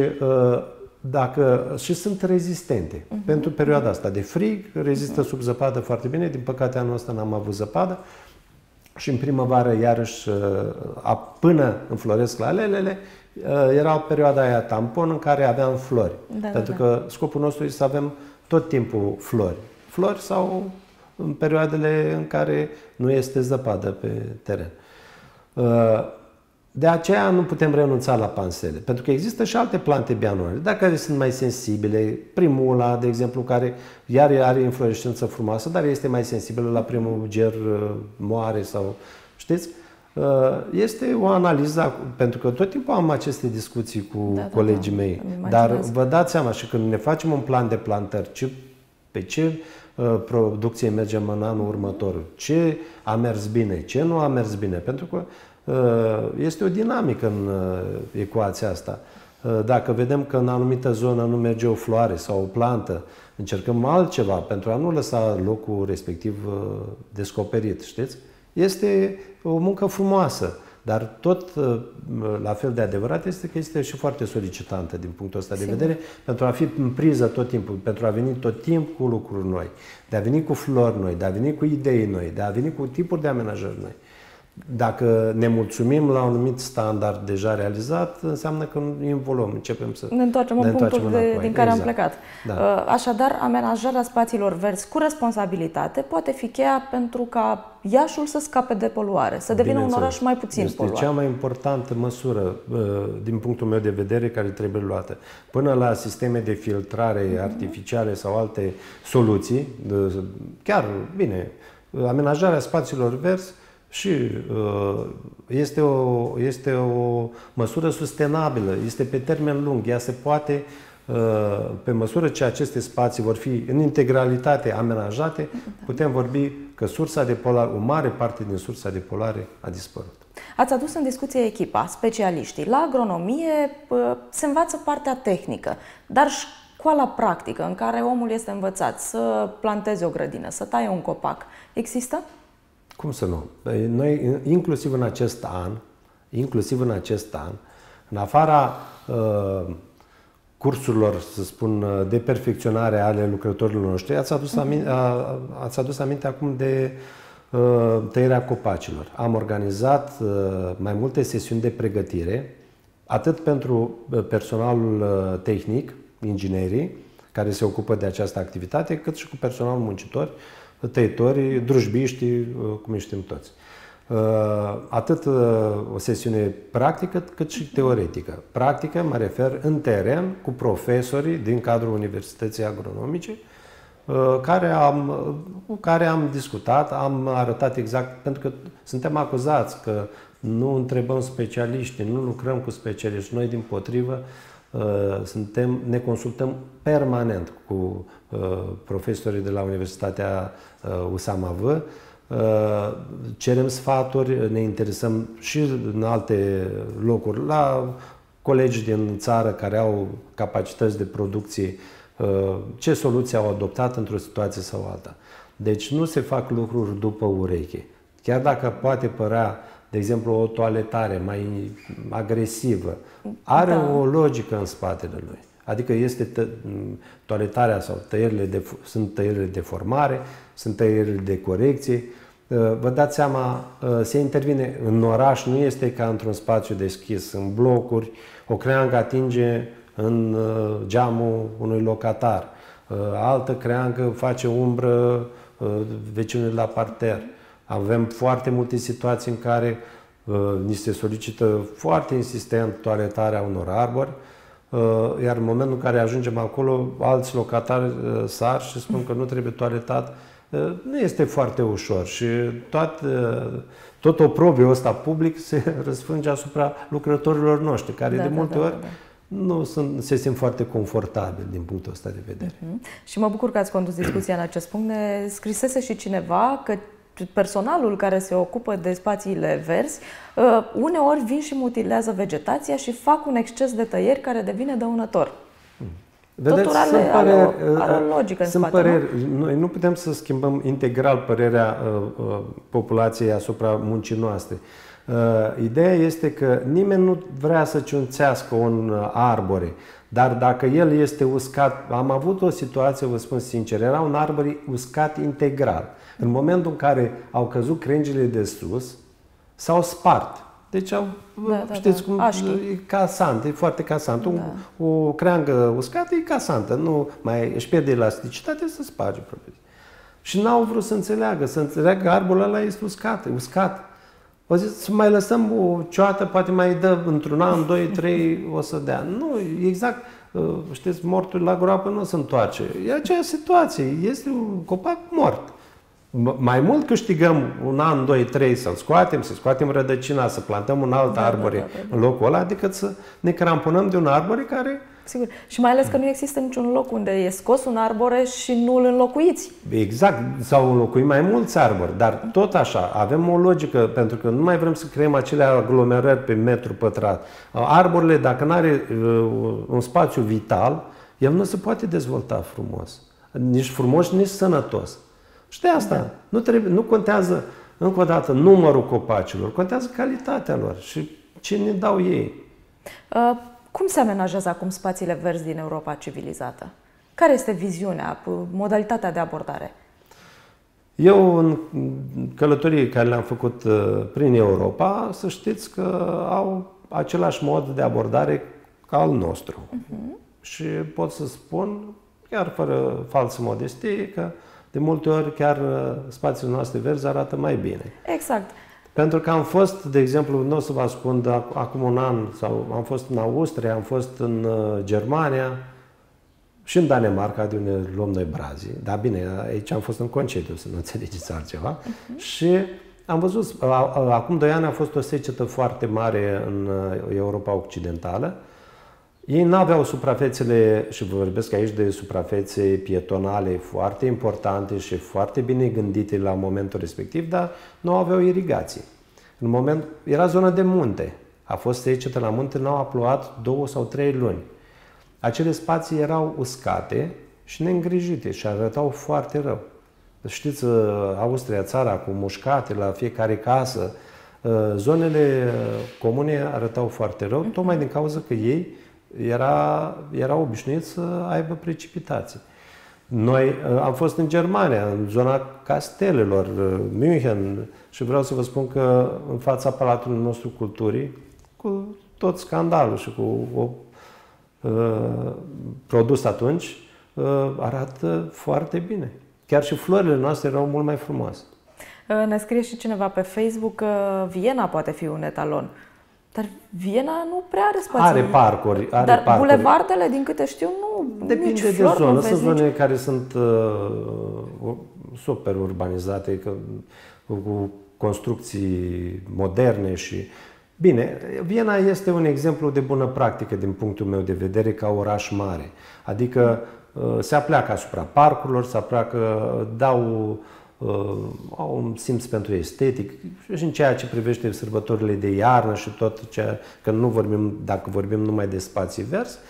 Și sunt rezistente. Pentru perioada asta de frig, rezistă sub zăpadă foarte bine. Din păcate, anul ăsta n-am avut zăpadă. și în primăvară iarăși, până înfloresc lalelele, era o perioada aia tampon în care aveam flori. Pentru că scopul nostru este să avem tot timpul flori. Flori sau în perioadele în care nu este zăpadă pe teren. De aceea nu putem renunța la pansele, pentru că există și alte plante bianuale, dar care sunt mai sensibile. Primula, de exemplu, care iar are inflorescență frumoasă, dar este mai sensibilă la primul ger moare sau, știți? Este o analiză, pentru că tot timpul am aceste discuții cu colegii mei, dar vă dați seama și când ne facem un plan de plantări, pe ce producție mergem în anul următor, ce a mers bine, ce nu a mers bine, pentru că este o dinamică în ecuația asta. Dacă vedem că în anumită zonă nu merge o floare sau o plantă, încercăm altceva pentru a nu lăsa locul respectiv descoperit, știți? Este o muncă frumoasă, dar tot la fel de adevărat este că este și foarte solicitantă din punctul ăsta de vedere, pentru a fi în priză tot timpul, pentru a veni tot timpul cu lucruri noi, de a veni cu flori noi, de a veni cu idei noi, de a veni cu tipuri de amenajări noi. Dacă ne mulțumim la un anumit standard deja realizat, înseamnă că involuăm, începem să ne întoarcem în punctul din care am plecat. Da. Așadar, amenajarea spațiilor verzi cu responsabilitate poate fi cheia pentru ca Iașul să scape de poluare, să devină un oraș mai puțin poluat. Este cea mai importantă măsură, din punctul meu de vedere, care trebuie luată. Până la sisteme de filtrare artificiale sau alte soluții, chiar, bine, amenajarea spațiilor verzi și este o măsură sustenabilă, este pe termen lung. Ea se poate, pe măsură ce aceste spații vor fi în integralitate amenajate, putem vorbi că sursa de poluare, o mare parte din sursa de poluare a dispărut. Ați adus în discuție echipa, specialiștii. La agronomie se învață partea tehnică, dar școala practică în care omul este învățat să planteze o grădină, să taie un copac, există? Cum să nu? Noi, inclusiv în acest an, în afara cursurilor, să spun, de perfecționare ale lucrătorilor noștri, ați adus aminte acum de tăierea copacilor. Am organizat mai multe sesiuni de pregătire, atât pentru personalul tehnic, inginerii, care se ocupă de această activitate, cât și cu personalul muncitor, tăietorii, drujbiștii, cum îi știm toți. Atât o sesiune practică, cât și teoretică. Practică, mă refer în teren, cu profesorii din cadrul Universității Agronomice, cu care am discutat, am arătat exact, pentru că suntem acuzați că nu întrebăm specialiști, nu lucrăm cu specialiști. Noi, dimpotrivă, ne consultăm permanent cu profesorii de la Universitatea USAMAV, cerem sfaturi, ne interesăm și în alte locuri, la colegi din țară care au capacități de producție, ce soluții au adoptat într-o situație sau alta. Deci nu se fac lucruri după ureche. Chiar dacă poate părea, de exemplu, o toaletare mai agresivă, are o logică în spatele lui. Adică este toaletarea sau sunt tăierile de formare, sunt tăierile de corecție. Vă dați seama, se intervine în oraș, nu este ca într-un spațiu deschis, în blocuri, o creangă atinge în geamul unui locatar, altă creangă face umbră vecinului la parter. Avem foarte multe situații în care ni se solicită foarte insistent toaletarea unor arbori, iar în momentul în care ajungem acolo, alți locatari sar și spun că nu trebuie toaletat. Nu este foarte ușor și tot oprobiul ăsta public se răsfrânge asupra lucrătorilor noștri, care de multe ori nu se simt foarte confortabil din punctul ăsta de vedere. Și mă bucur că ați condus discuția în acest punct. Ne scrisese și cineva că personalul care se ocupă de spațiile verzi uneori vin și mutilează vegetația și fac un exces de tăieri care devine dăunător. Vedeți, totul are o logică în spate, păreri. Noi nu putem să schimbăm integral părerea populației asupra muncii noastre. Ideea este că nimeni nu vrea să ciunțească un arbore, Dar dacă el este uscat, am avut o situație, vă spun sincer, era un arbore uscat integral. În momentul în care au căzut crengile de sus, s-au spart. Deci știți cum, e casant, e foarte casant. O creangă uscată e casantă, nu mai își pierde elasticitatea, se sparge propriu. Și n-au vrut să înțeleagă că arborul ăla este uscat. Au zis să mai lăsăm o cioată, poate mai dă într-un an, 2, 3, o să dea. Nu, exact, știți, mortul la groapă nu se întoarce. E aceea situație, este un copac mort. Mai mult câștigăm un an, 2, 3 să-l scoatem, să scoatem rădăcina, să plantăm un alt arbore în locul ăla, decât să ne cramponăm de un arbore care... Sigur. Și mai ales că nu există niciun loc unde e scos un arbore și nu îl înlocuiți. Exact, s-au înlocuit mai mulți arbori, dar tot așa, avem o logică, pentru că nu mai vrem să creăm acele aglomerări pe metru pătrat. Arborile, dacă nu are un spațiu vital, el nu se poate dezvolta frumos. Nici frumos, nici sănătos. Și de asta, nu contează, încă o dată, numărul copacilor, contează calitatea lor și ce ne dau ei. Cum se amenajează acum spațiile verzi din Europa civilizată? Care este viziunea, modalitatea de abordare? Eu, în călătorii care le-am făcut prin Europa, să știți că au același mod de abordare ca al nostru. Și pot să spun, chiar fără falsă modestie, că de multe ori chiar spațiile noastre verzi arată mai bine. Exact. Pentru că am fost, de exemplu, nu o să vă ascund, acum un an, sau am fost în Austria, am fost în Germania și în Danemarca, de unde luăm noi brazii. Dar bine, aici am fost în concediu, să nu înțelegeți altceva. Și am văzut, acum 2 ani a fost o secetă foarte mare în Europa Occidentală. Ei nu aveau suprafețele, și vă vorbesc aici de suprafețe pietonale foarte importante și foarte bine gândite la momentul respectiv, dar nu aveau irigație. În moment, era zonă de munte. A fost secetă la munte, n-au plouat 2 sau 3 luni. Acele spații erau uscate și neîngrijite și arătau foarte rău. Știți, Austria, țara cu mușcate la fiecare casă, zonele comune arătau foarte rău, tocmai din cauza că ei erau obișnuiți să aibă precipitații. Noi am fost în Germania, în zona castelelor, München, și vreau să vă spun că în fața Palatului nostru Culturii, cu tot scandalul și cu produs atunci, arată foarte bine. Chiar și florile noastre erau mult mai frumoase. Ne scrie și cineva pe Facebook că Viena poate fi un etalon. Dar Viena nu prea are spații. Are parcuri. Dar bulevardele, din câte știu, nu. Depinde de zonă. Sunt zone care sunt super urbanizate, cu construcții moderne și... Bine, Viena este un exemplu de bună practică din punctul meu de vedere ca oraș mare. Adică se apleacă asupra parcurilor, se apleacă, au un simț pentru estetic și în ceea ce privește sărbătorile de iarnă și tot ceea, că nu vorbim, dacă vorbim numai de spații verzi,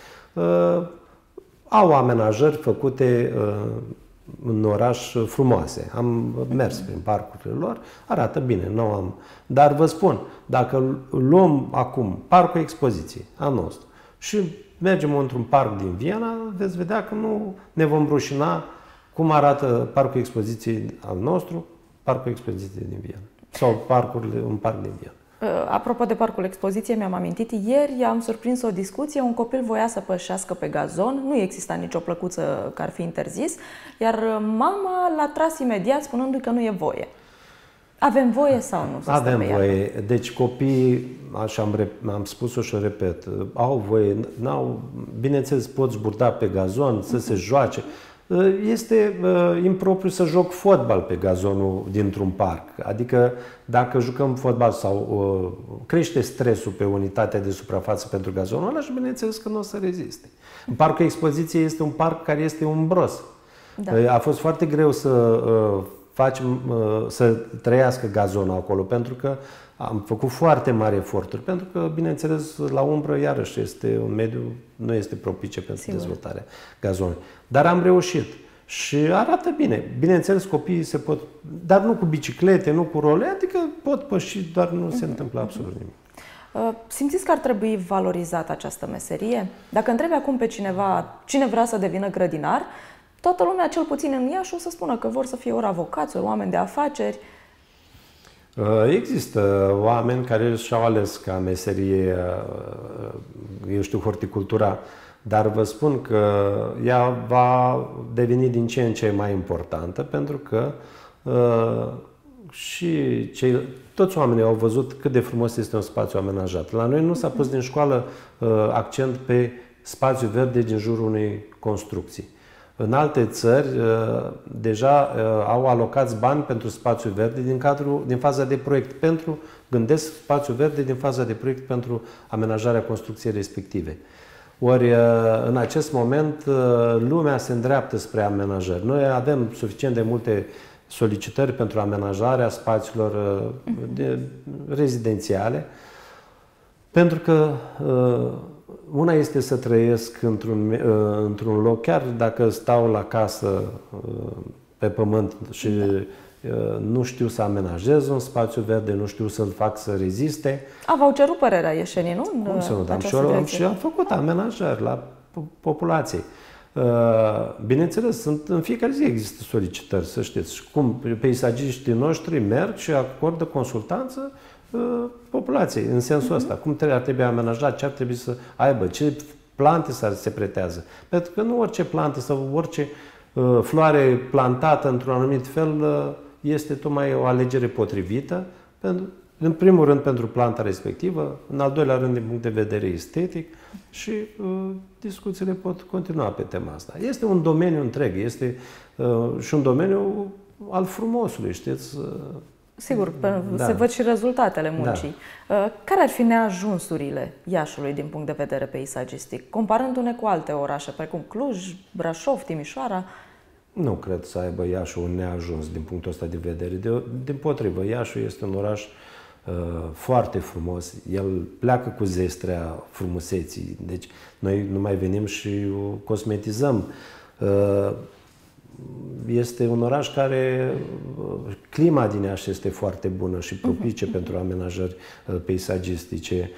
au amenajări făcute în oraș frumoase. Am mers prin parcurile lor, arată bine, nu am. Dar vă spun, dacă luăm acum Parcul Expoziției al nostru și mergem într-un parc din Viena, veți vedea că nu ne vom rușina cum arată Parcul Expoziției al nostru, Parcul Expoziției din Viena. Sau un parc din Viena. Apropo de Parcul Expoziției, mi-am amintit, ieri am surprins o discuție, un copil voia să pășească pe gazon, nu exista nicio plăcuță că ar fi interzis, iar mama l-a tras imediat spunându-i că nu e voie. Avem voie sau nu? Avem voie. Deci copiii, așa am spus-o și o repet, au voie, bineînțeles pot zburda pe gazon, să se joace. Este impropriu să joc fotbal pe gazonul dintr-un parc. Adică dacă jucăm fotbal sau crește stresul pe unitatea de suprafață pentru gazonul ăla și bineînțeles că nu o să reziste. Parcul Expoziției este un parc care este umbros. Da. A fost foarte greu să trăiască gazonul acolo, pentru că am făcut foarte mari eforturi, pentru că, bineînțeles, la umbră, iarăși, este un mediu, nu este propice pentru dezvoltarea gazonului. Dar am reușit și arată bine. Bineînțeles, copiii se pot, dar nu cu biciclete, nu cu role, adică pot păși, doar nu se întâmplă absolut nimic. Simțiți că ar trebui valorizată această meserie? Dacă întrebi acum pe cineva cine vrea să devină grădinar, toată lumea, cel puțin în Iași, o să spună că vor să fie ori avocați, ori oameni de afaceri. Există oameni care și-au ales ca meserie, eu știu, horticultura, dar vă spun că ea va deveni din ce în ce mai importantă, pentru că toți oamenii au văzut cât de frumos este un spațiu amenajat. La noi nu s-a pus din școală accent pe spațiu verde din jurul unei construcții. În alte țări deja au alocați bani pentru spațiu verde din faza de proiect. Gândesc spațiu verde din faza de proiect pentru amenajarea construcției respective. Ori în acest moment lumea se îndreaptă spre amenajări. Noi avem suficient de multe solicitări pentru amenajarea spațiilor rezidențiale, pentru că una este să trăiesc într-un loc, chiar dacă stau la casă pe pământ și nu știu să amenajez un spațiu verde, nu știu să-l fac să reziste. V-au cerut părerea ieșenii, nu? Cum să nu? Și am făcut amenajări la populației. Bineînțeles, în fiecare zi există solicitări, să știți. Cum peisagiștii noștri merg și acordă consultanță populației, în sensul ăsta. Cum ar trebui amenajat, ce ar trebui să aibă, ce plante se pretează. Pentru că nu orice plantă sau orice floare plantată într-un anumit fel este tocmai o alegere potrivită, în primul rând pentru planta respectivă, în al doilea rând din punct de vedere estetic și discuțiile pot continua pe tema asta. Este un domeniu întreg, este și un domeniu al frumosului, știți? Sigur, se văd și rezultatele muncii. Da. Care ar fi neajunsurile Iașului din punct de vedere peisagistic, comparându-ne cu alte orașe, precum Cluj, Brașov, Timișoara? Nu cred să aibă Iașul un neajuns din punctul ăsta de vedere. Dimpotrivă, Iașul este un oraș foarte frumos. El pleacă cu zestrea frumuseții. Deci noi nu mai venim și o cosmetizăm. Este un oraș care, clima din Iași este foarte bună și propice pentru amenajări peisagistice.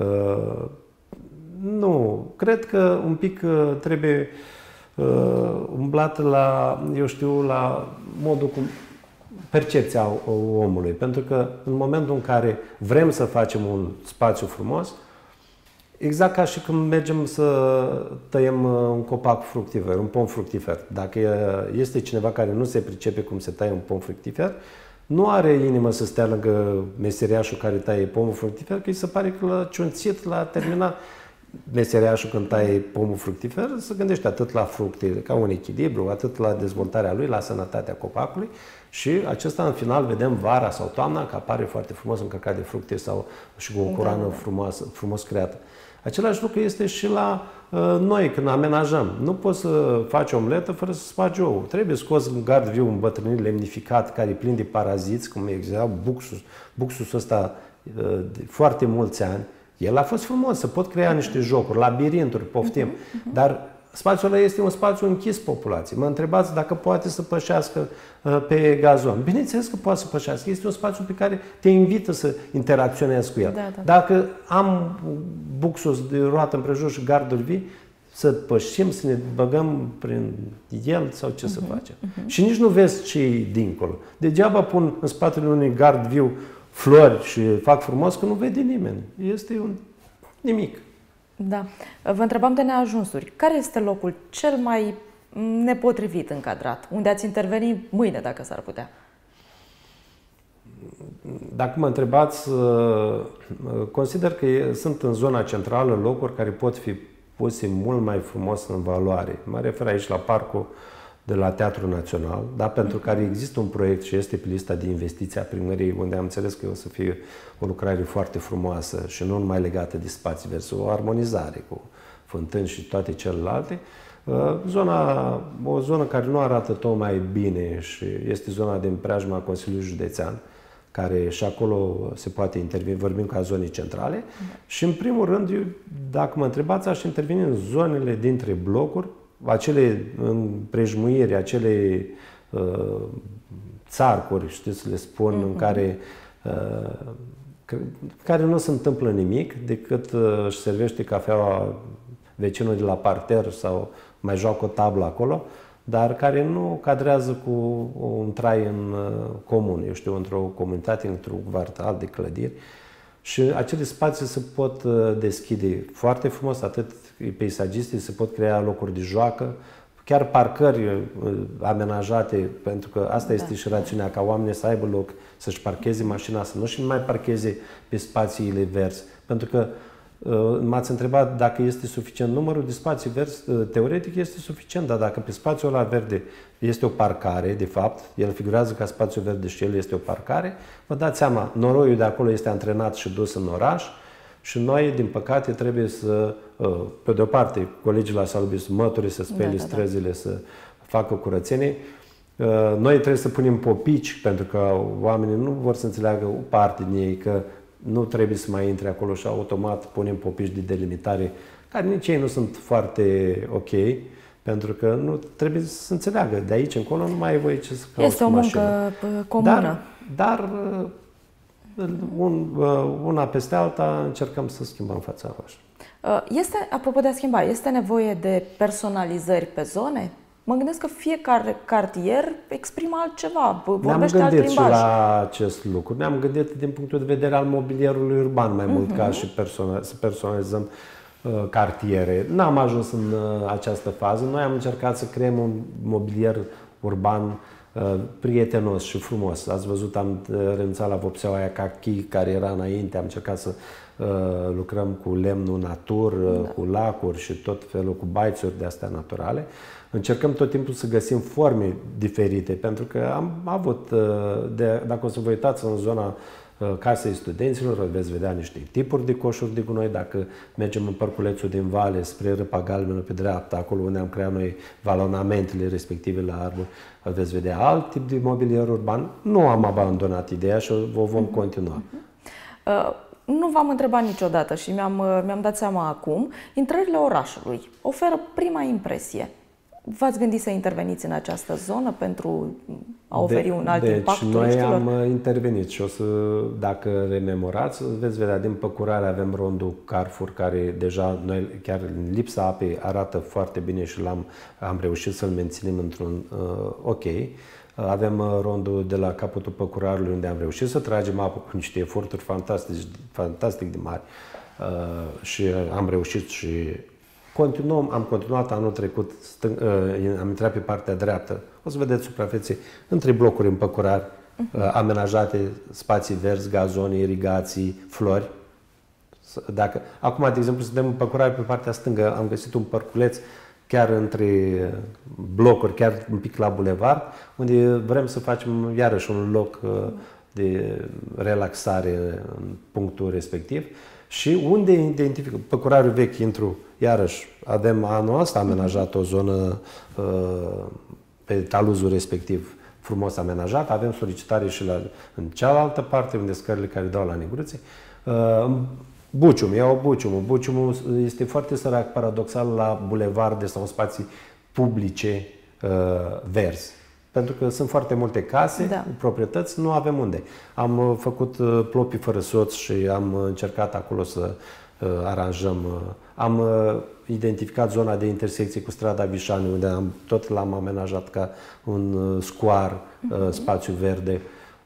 Nu, cred că un pic trebuie umblat la, eu știu, la modul cum percepția omului. Pentru că în momentul în care vrem să facem un spațiu frumos, exact ca și când mergem să tăiem un copac fructifer, un pom fructifer. Dacă este cineva care nu se pricepe cum se taie un pom fructifer, nu are inimă să stea lângă meseriașul care taie pomul fructifer, că îi se pare că l-a ciunțit, l-a terminat. Meseriașul când taie pomul fructifer se gândește atât la fructe, ca un echilibru, atât la dezvoltarea lui, la sănătatea copacului și acesta în final vedem vara sau toamna că apare foarte frumos încărcat de fructe sau și cu o coroană frumos creată. Același lucru este și la noi când amenajăm. Nu poți să faci omletă fără să spargi ou. Trebuie scos un gard viu îmbătrânit, lemnificat, care e plin de paraziți, cum exista buxusul ăsta de foarte mulți ani. El a fost frumos, să pot crea niște jocuri, labirinturi, poftim, dar spațiul ăla este un spațiu închis populației. Mă întrebați dacă poate să pășească pe gazon. Bineînțeles că poate să pășească. Este un spațiu pe care te invită să interacționezi cu el. Da. Dacă am buxus de roată împrejur și garduri vii, să pășim, să ne băgăm prin el sau ce să facem. Și nici nu vezi ce e dincolo. Degeaba pun în spatele unui gard viu flori și fac frumos că nu vede nimeni. Este un nimic. Da. Vă întrebam de neajunsuri. Care este locul cel mai nepotrivit încadrat? Unde ați interveni mâine, dacă s-ar putea? Dacă mă întrebați, consider că sunt în zona centrală locuri care pot fi puse mult mai frumos în valoare. Mă refer aici la parcul de la Teatrul Național, da, pentru care există un proiect și este pe lista de investiții a primăriei, unde am înțeles că o să fie o lucrare foarte frumoasă și nu numai legată de spații verzi, o armonizare cu fântâni și toate celelalte. O zonă care nu arată tocmai bine și este zona din preajma Consiliului Județean, care și acolo se poate interveni, vorbim ca zone centrale. Și în primul rând, dacă mă întrebați, aș interveni în zonele dintre blocuri, acele împrejmuiri, acele țarcuri, știți să le spun, în care care nu se întâmplă nimic decât își servește cafeaua vecinul de la parter sau mai joacă o tablă acolo, dar care nu cadrează cu un trai în comun, eu știu, într-o comunitate, într-un kvartal de clădiri. Și acele spații se pot deschide foarte frumos, atât peisagiste, se pot crea locuri de joacă, chiar parcări amenajate, pentru că asta este și rațiunea, ca oamenii să aibă loc să-și parcheze mașina, să nu-și mai parcheze pe spațiile verzi. Pentru că m-ați întrebat dacă este suficient. Numărul de spații verzi, teoretic, este suficient, dar dacă pe spațiul ăla verde este o parcare, de fapt, el figurează ca spațiu verde și el este o parcare, vă dați seama, noroiul de acolo este antrenat și dus în oraș și noi, din păcate, trebuie să, pe de o parte, colegii la salubri să măture, să spele străzile, să facă curățenie. Noi trebuie să punem popici, pentru că oamenii nu vor să înțeleagă o parte din ei, că nu trebuie să mai intre acolo și automat punem popici de delimitare, care nici ei nu sunt foarte ok, pentru că nu trebuie să înțeleagă. De aici încolo nu mai ai voie ce să cauți este o muncă comună. Dar una peste alta încercăm să schimbăm fața orașului. Apropo de a schimba, este nevoie de personalizări pe zone? Mă gândesc că fiecare cartier exprimă altceva, vorbește alt limbaj. Ne-am gândit și la acest lucru. Ne-am gândit din punctul de vedere al mobilierului urban mai mult ca și să personalizăm cartiere. N-am ajuns în această fază. Noi am încercat să creăm un mobilier urban prietenos și frumos. Ați văzut, am renunțat la vopseaua aia kaki care era înainte. Am încercat să lucrăm cu lemnul natur, cu lacuri și tot felul, cu baițuri de astea naturale. Încercăm tot timpul să găsim forme diferite, pentru că am avut, dacă o să vă uitați în zona Casei Studenților, veți vedea niște tipuri de coșuri de gunoi. Dacă mergem în Parculețul din Vale, spre Râpa Galbenă, pe dreapta, acolo unde am creat noi valonamentele respective la arbori, veți vedea alt tip de mobilier urban. Nu am abandonat ideea și o vom continua. Nu v-am întrebat niciodată și mi-am dat seama acum, intrările orașului oferă prima impresie. V-ați gândit să interveniți în această zonă pentru a oferi un alt impact turiștilor? Noi am intervenit și dacă rememorați, veți vedea, din Păcurare avem rondul Carrefour, care deja, noi chiar în lipsa apei, arată foarte bine și am reușit să-l menținem într-un ok. Avem rondul de la capătul Păcurarului, unde am reușit să tragem apă cu niște eforturi fantastic de mari și am reușit și am continuat anul trecut, am intrat pe partea dreaptă. O să vedeți suprafețe între blocuri în Păcurari, amenajate, spații verzi, gazone, irigații, flori. Acum, de exemplu, suntem în Păcurari pe partea stângă, am găsit un parculeț chiar între blocuri, chiar un pic la bulevard, unde vrem să facem iarăși un loc de relaxare în punctul respectiv. Și unde identifică Păcurariul vechi, intru, iarăși, avem anul ăsta amenajat o zonă pe taluzul respectiv frumos amenajat, avem solicitare și în cealaltă parte, unde scările care dau la Negruțe. Buciumul este foarte sărac, paradoxal, la bulevarde sau în spații publice verzi. Pentru că sunt foarte multe case, proprietăți, nu avem unde. Am făcut plopii fără soț și am încercat acolo să aranjăm. Am identificat zona de intersecție cu strada Vișani, unde tot l-am amenajat ca un scoar, spațiu verde.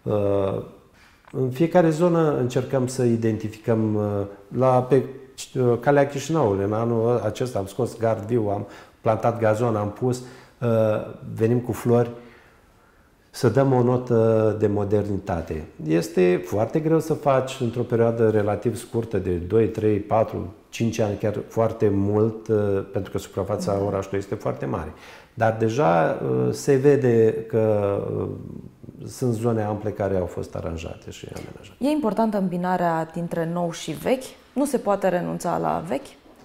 În fiecare zonă încercăm să identificăm, pe Calea Chișinăului, în anul acesta am scos gard viu, am plantat gazon, am pus, venim cu flori, să dăm o notă de modernitate. Este foarte greu să faci într-o perioadă relativ scurtă de 2, 3, 4, 5 ani, chiar foarte mult, pentru că suprafața orașului este foarte mare. Dar deja se vede că sunt zone ample care au fost aranjate și amenajate. E importantă îmbinarea dintre nou și vechi? Nu se poate renunța la vechi?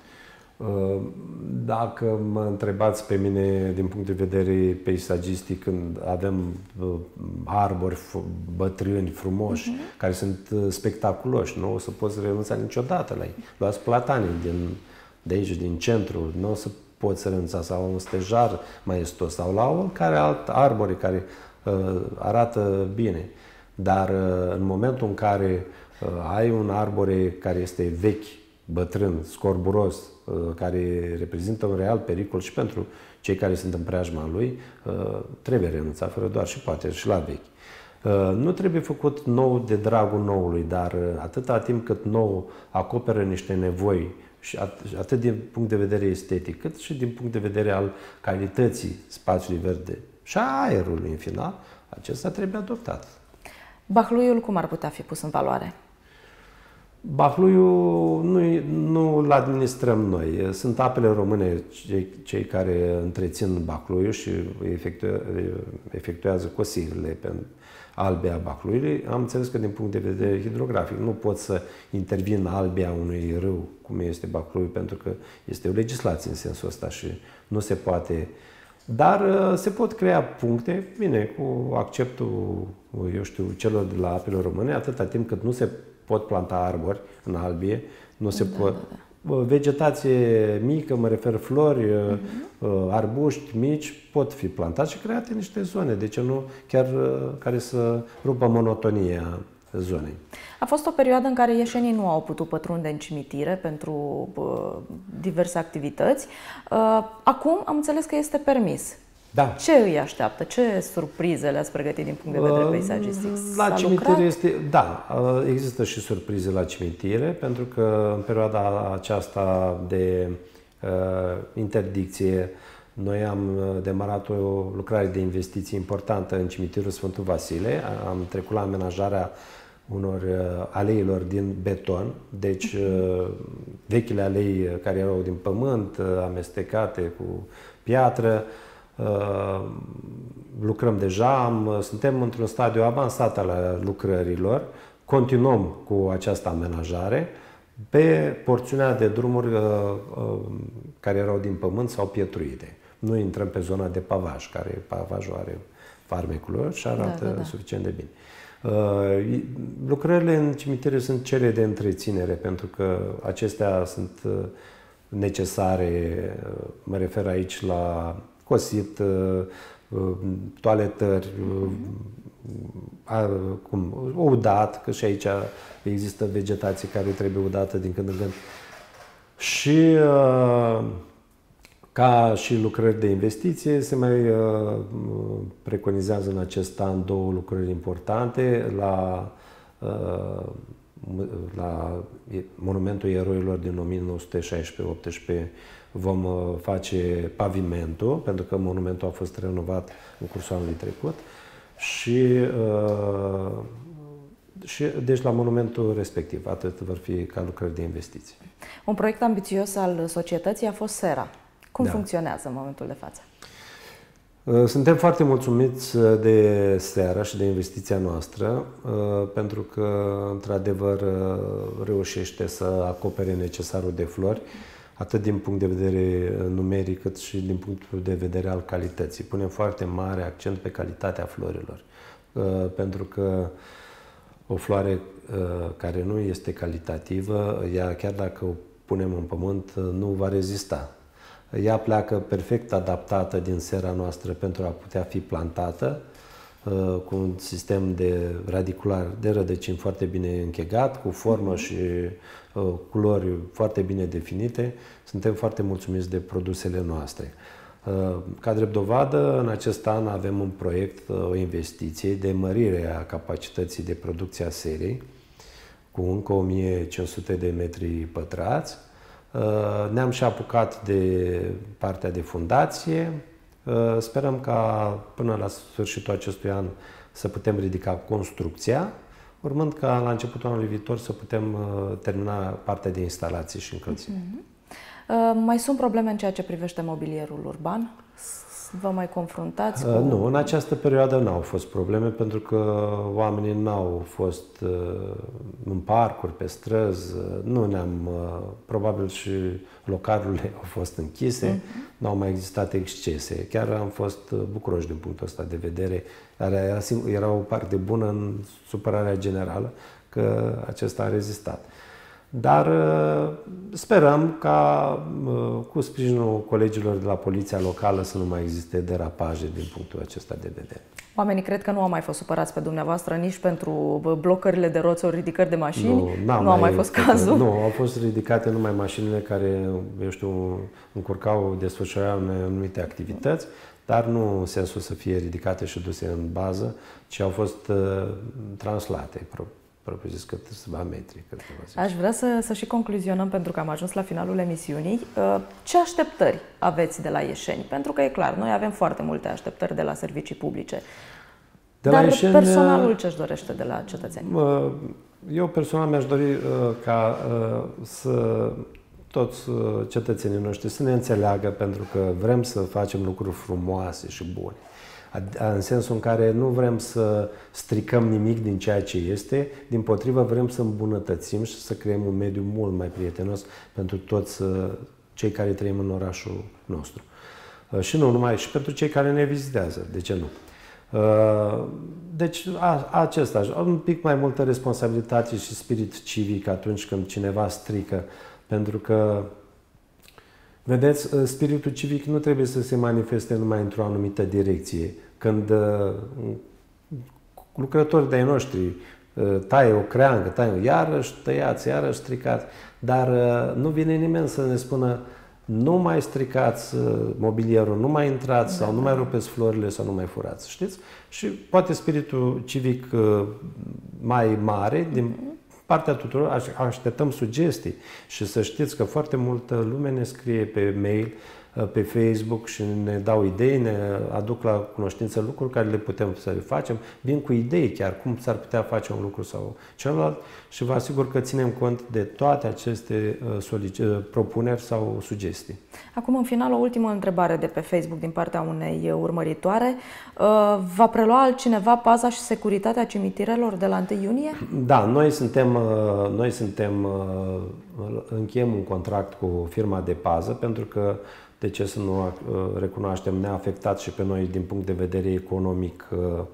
Dacă mă întrebați pe mine din punct de vedere peisagistic, când avem arbori bătrâni, frumoși, care sunt spectaculoși, nu o să poți renunța niciodată la ei. Luați platanii de aici, din centru, nu o să poți renunța, sau un stejar maestos, sau la oricare alt arbore care arată bine. Dar în momentul în care ai un arbore care este vechi, bătrân, scorburos, care reprezintă un real pericol și pentru cei care sunt în preajma lui, trebuie renunțat fără doar și poate și la vechi. Nu trebuie făcut nou de dragul noului, dar atâta timp cât nou acoperă niște nevoi, și atât din punct de vedere estetic, cât și din punct de vedere al calității spațiului verde și a aerului în final, acesta trebuie adoptat. Bahluiul cum ar putea fi pus în valoare? Bahluiul nu-l administrăm noi. Sunt apele române cei care întrețin bahluiul și efectuează cosirile albe a bahluiului. Am înțeles că din punct de vedere hidrografic nu pot să intervin albea unui râu, cum este bahluiul, pentru că este o legislație în sensul ăsta și nu se poate. Dar se pot crea puncte, bine, cu acceptul, eu știu, celor de la apele române, atâta timp cât nu se pot planta arbori în albie, nu se pot. Vegetație mică, mă refer flori, arbuști mici, pot fi plantați și create niște zone, de ce nu chiar care să rupă monotonia zonei. A fost o perioadă în care ieșenii nu au putut pătrunde în cimitire pentru diverse activități. Acum am înțeles că este permis. Da. Ce îi așteaptă? Ce surprize le-ați pregătit din punct de vedere peisagistic? La cimitire există și surprize la cimitire, pentru că în perioada aceasta de interdicție noi am demarat o lucrare de investiții importantă în cimitirul Sfântul Vasile. Am trecut la amenajarea unor aleilor din beton, deci vechile alei care erau din pământ, amestecate cu piatră. Lucrăm deja, suntem într-un stadiu avansat al lucrărilor, continuăm cu această amenajare pe porțiunea de drumuri care erau din pământ sau pietruite. Nu intrăm pe zona de pavaj, care pavajul are farmecul și arată suficient de bine. Lucrările în cimitire sunt cele de întreținere, pentru că acestea sunt necesare, mă refer aici la cosit, toaletări, udat, că și aici există vegetație care trebuie udată din când în când. Și ca și lucrări de investiție, se mai preconizează în acest an două lucrări importante la Monumentul Eroilor din 1916-18 vom face pavimentul, pentru că monumentul a fost renovat în cursul anului trecut și deci la monumentul respectiv, atât vor fi ca lucrări de investiții. Un proiect ambițios al societății a fost Sera. Cum funcționează în momentul de față? Suntem foarte mulțumiți de Sera și de investiția noastră, pentru că, într-adevăr, reușește să acopere necesarul de flori, atât din punct de vedere numeric, cât și din punctul de vedere al calității. Punem foarte mare accent pe calitatea florilor, pentru că o floare care nu este calitativă, ea, chiar dacă o punem în pământ, nu va rezista. Ea pleacă perfect adaptată din sera noastră pentru a putea fi plantată, cu un sistem de radicular de rădăcini foarte bine închegat, cu formă și culori foarte bine definite. Suntem foarte mulțumiți de produsele noastre. Ca drept dovadă, în acest an avem un proiect, o investiție de mărire a capacității de producție a serei, cu încă 1500 de metri pătrați. Ne-am și apucat de partea de fundație. Sperăm ca până la sfârșitul acestui an să putem ridica construcția, urmând ca la începutul anului viitor să putem termina partea de instalații și încălzire. Mai sunt probleme în ceea ce privește mobilierul urban? Vă mai confruntați cu... Nu, în această perioadă n-au fost probleme, pentru că oamenii n-au fost în parcuri, pe străzi, nu ne-am... Probabil și localurile au fost închise, n-au mai existat excese. Chiar am fost bucuroși din punctul ăsta de vedere, dar era o parte bună în supărarea generală că acesta a rezistat. Dar sperăm ca cu sprijinul colegilor de la Poliția Locală să nu mai existe derapaje din punctul acesta de vedere. Oamenii cred că nu au mai fost supărați pe dumneavoastră nici pentru blocările de roți ori ridicări de mașini? Nu a mai fost cazul? Nu, au fost ridicate numai mașinile care, eu știu, încurcau desfășurarea unei anumite activități, dar nu în sensul să fie ridicate și duse în bază, ci au fost translate, propriu-zis, câțiva metri. Aș vrea să și concluzionăm, pentru că am ajuns la finalul emisiunii. Ce așteptări aveți de la ieșeni? Pentru că e clar, noi avem foarte multe așteptări de la servicii publice. Dar personalul ce își dorește de la cetățeni? Eu personal mi-aș dori ca să toți cetățenii noștri să ne înțeleagă, pentru că vrem să facem lucruri frumoase și bune. În sensul în care nu vrem să stricăm nimic din ceea ce este, dimpotrivă vrem să îmbunătățim și să creăm un mediu mult mai prietenos pentru toți cei care trăim în orașul nostru. Și nu numai, și pentru cei care ne vizitează, de ce nu? Deci acesta, un pic mai multă responsabilitate și spirit civic atunci când cineva strică, pentru că vedeți, spiritul civic nu trebuie să se manifeste numai într-o anumită direcție. Când lucrătorii de-ai noștri taie o creangă, iarăși tăiați, iarăși stricați, dar nu vine nimeni să ne spună nu mai stricați mobilierul, nu mai intrați sau nu mai rupeți florile sau nu mai furați, știți? Și poate spiritul civic mai mare din partea tuturor, așteptăm sugestii și să știți că foarte multă lume ne scrie pe mail, pe Facebook și ne dau idei, ne aduc la cunoștință lucruri care le putem să le facem, vin cu idei chiar cum s-ar putea face un lucru sau celălalt și vă asigur că ținem cont de toate aceste propuneri sau sugestii. Acum, în final, o ultimă întrebare de pe Facebook din partea unei urmăritoare. Va prelua altcineva paza și securitatea cimitirelor de la 1 iunie? Da, noi încheiem un contract cu firma de pază, pentru că de ce să nu recunoaștem, ne-a afectat și pe noi din punct de vedere economic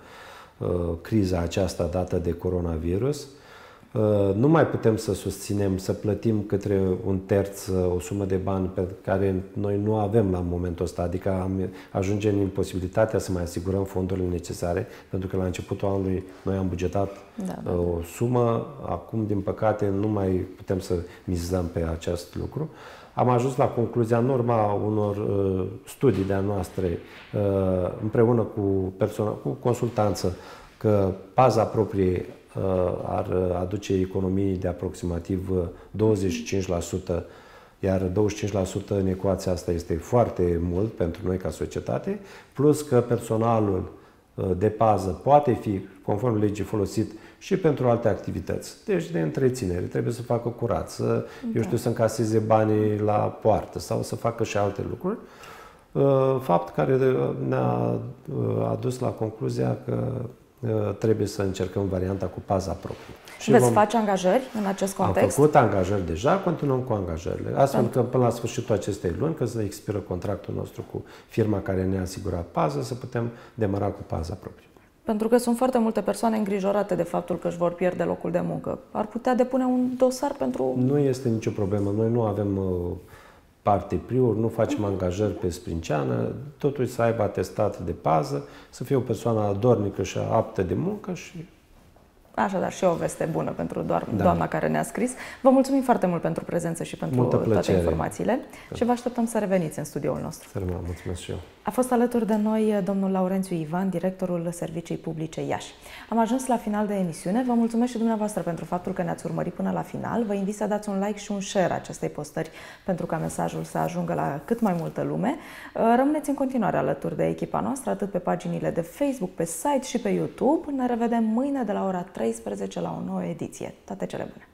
criza aceasta dată de coronavirus. Nu mai putem să susținem, să plătim către un terț o sumă de bani pe care noi nu avem la momentul ăsta, adică ajungem în imposibilitatea să mai asigurăm fondurile necesare, pentru că la începutul anului noi am bugetat o sumă, acum din păcate nu mai putem să mizăm pe acest lucru. Am ajuns la concluzia, în urma unor studii de-a noastre, împreună cu consultanță, că paza proprie ar aduce economii de aproximativ 25%, iar 25% în ecuația asta este foarte mult pentru noi ca societate, plus că personalul de pază poate fi, conform legii, folosit și pentru alte activități. Deci de întreținere, trebuie să facă curat, să încaseze banii la poartă sau să facă și alte lucruri. Fapt care ne-a adus la concluzia că trebuie să încercăm varianta cu paza proprie. Și veți face angajări în acest context? Am făcut angajări deja, continuăm cu angajările. Astfel că până la sfârșitul acestei luni, când se expiră contractul nostru cu firma care ne-a asigurat pază, să putem demara cu paza proprie. Pentru că sunt foarte multe persoane îngrijorate de faptul că își vor pierde locul de muncă. Ar putea depune un dosar pentru... Nu este nicio problemă. Noi nu avem partipriuri, nu facem angajări pe sprinceană, totuși să aibă atestat de pază, să fie o persoană dornică și aptă de muncă și... Așadar, și o veste bună pentru doamna care ne-a scris. Vă mulțumim foarte mult pentru prezență și pentru toate informațiile și vă așteptăm să reveniți în studioul nostru. Mulțumesc și eu. A fost alături de noi domnul Laurențiu Ivan, directorul Servicii Publice Iași. Am ajuns la final de emisiune. Vă mulțumesc și dumneavoastră pentru faptul că ne-ați urmărit până la final. Vă invit să dați un like și un share acestei postări pentru ca mesajul să ajungă la cât mai multă lume. Rămâneți în continuare alături de echipa noastră, atât pe paginile de Facebook, pe site și pe YouTube. Ne revedem mâine de la ora 13 la o nouă ediție. Toate cele bune!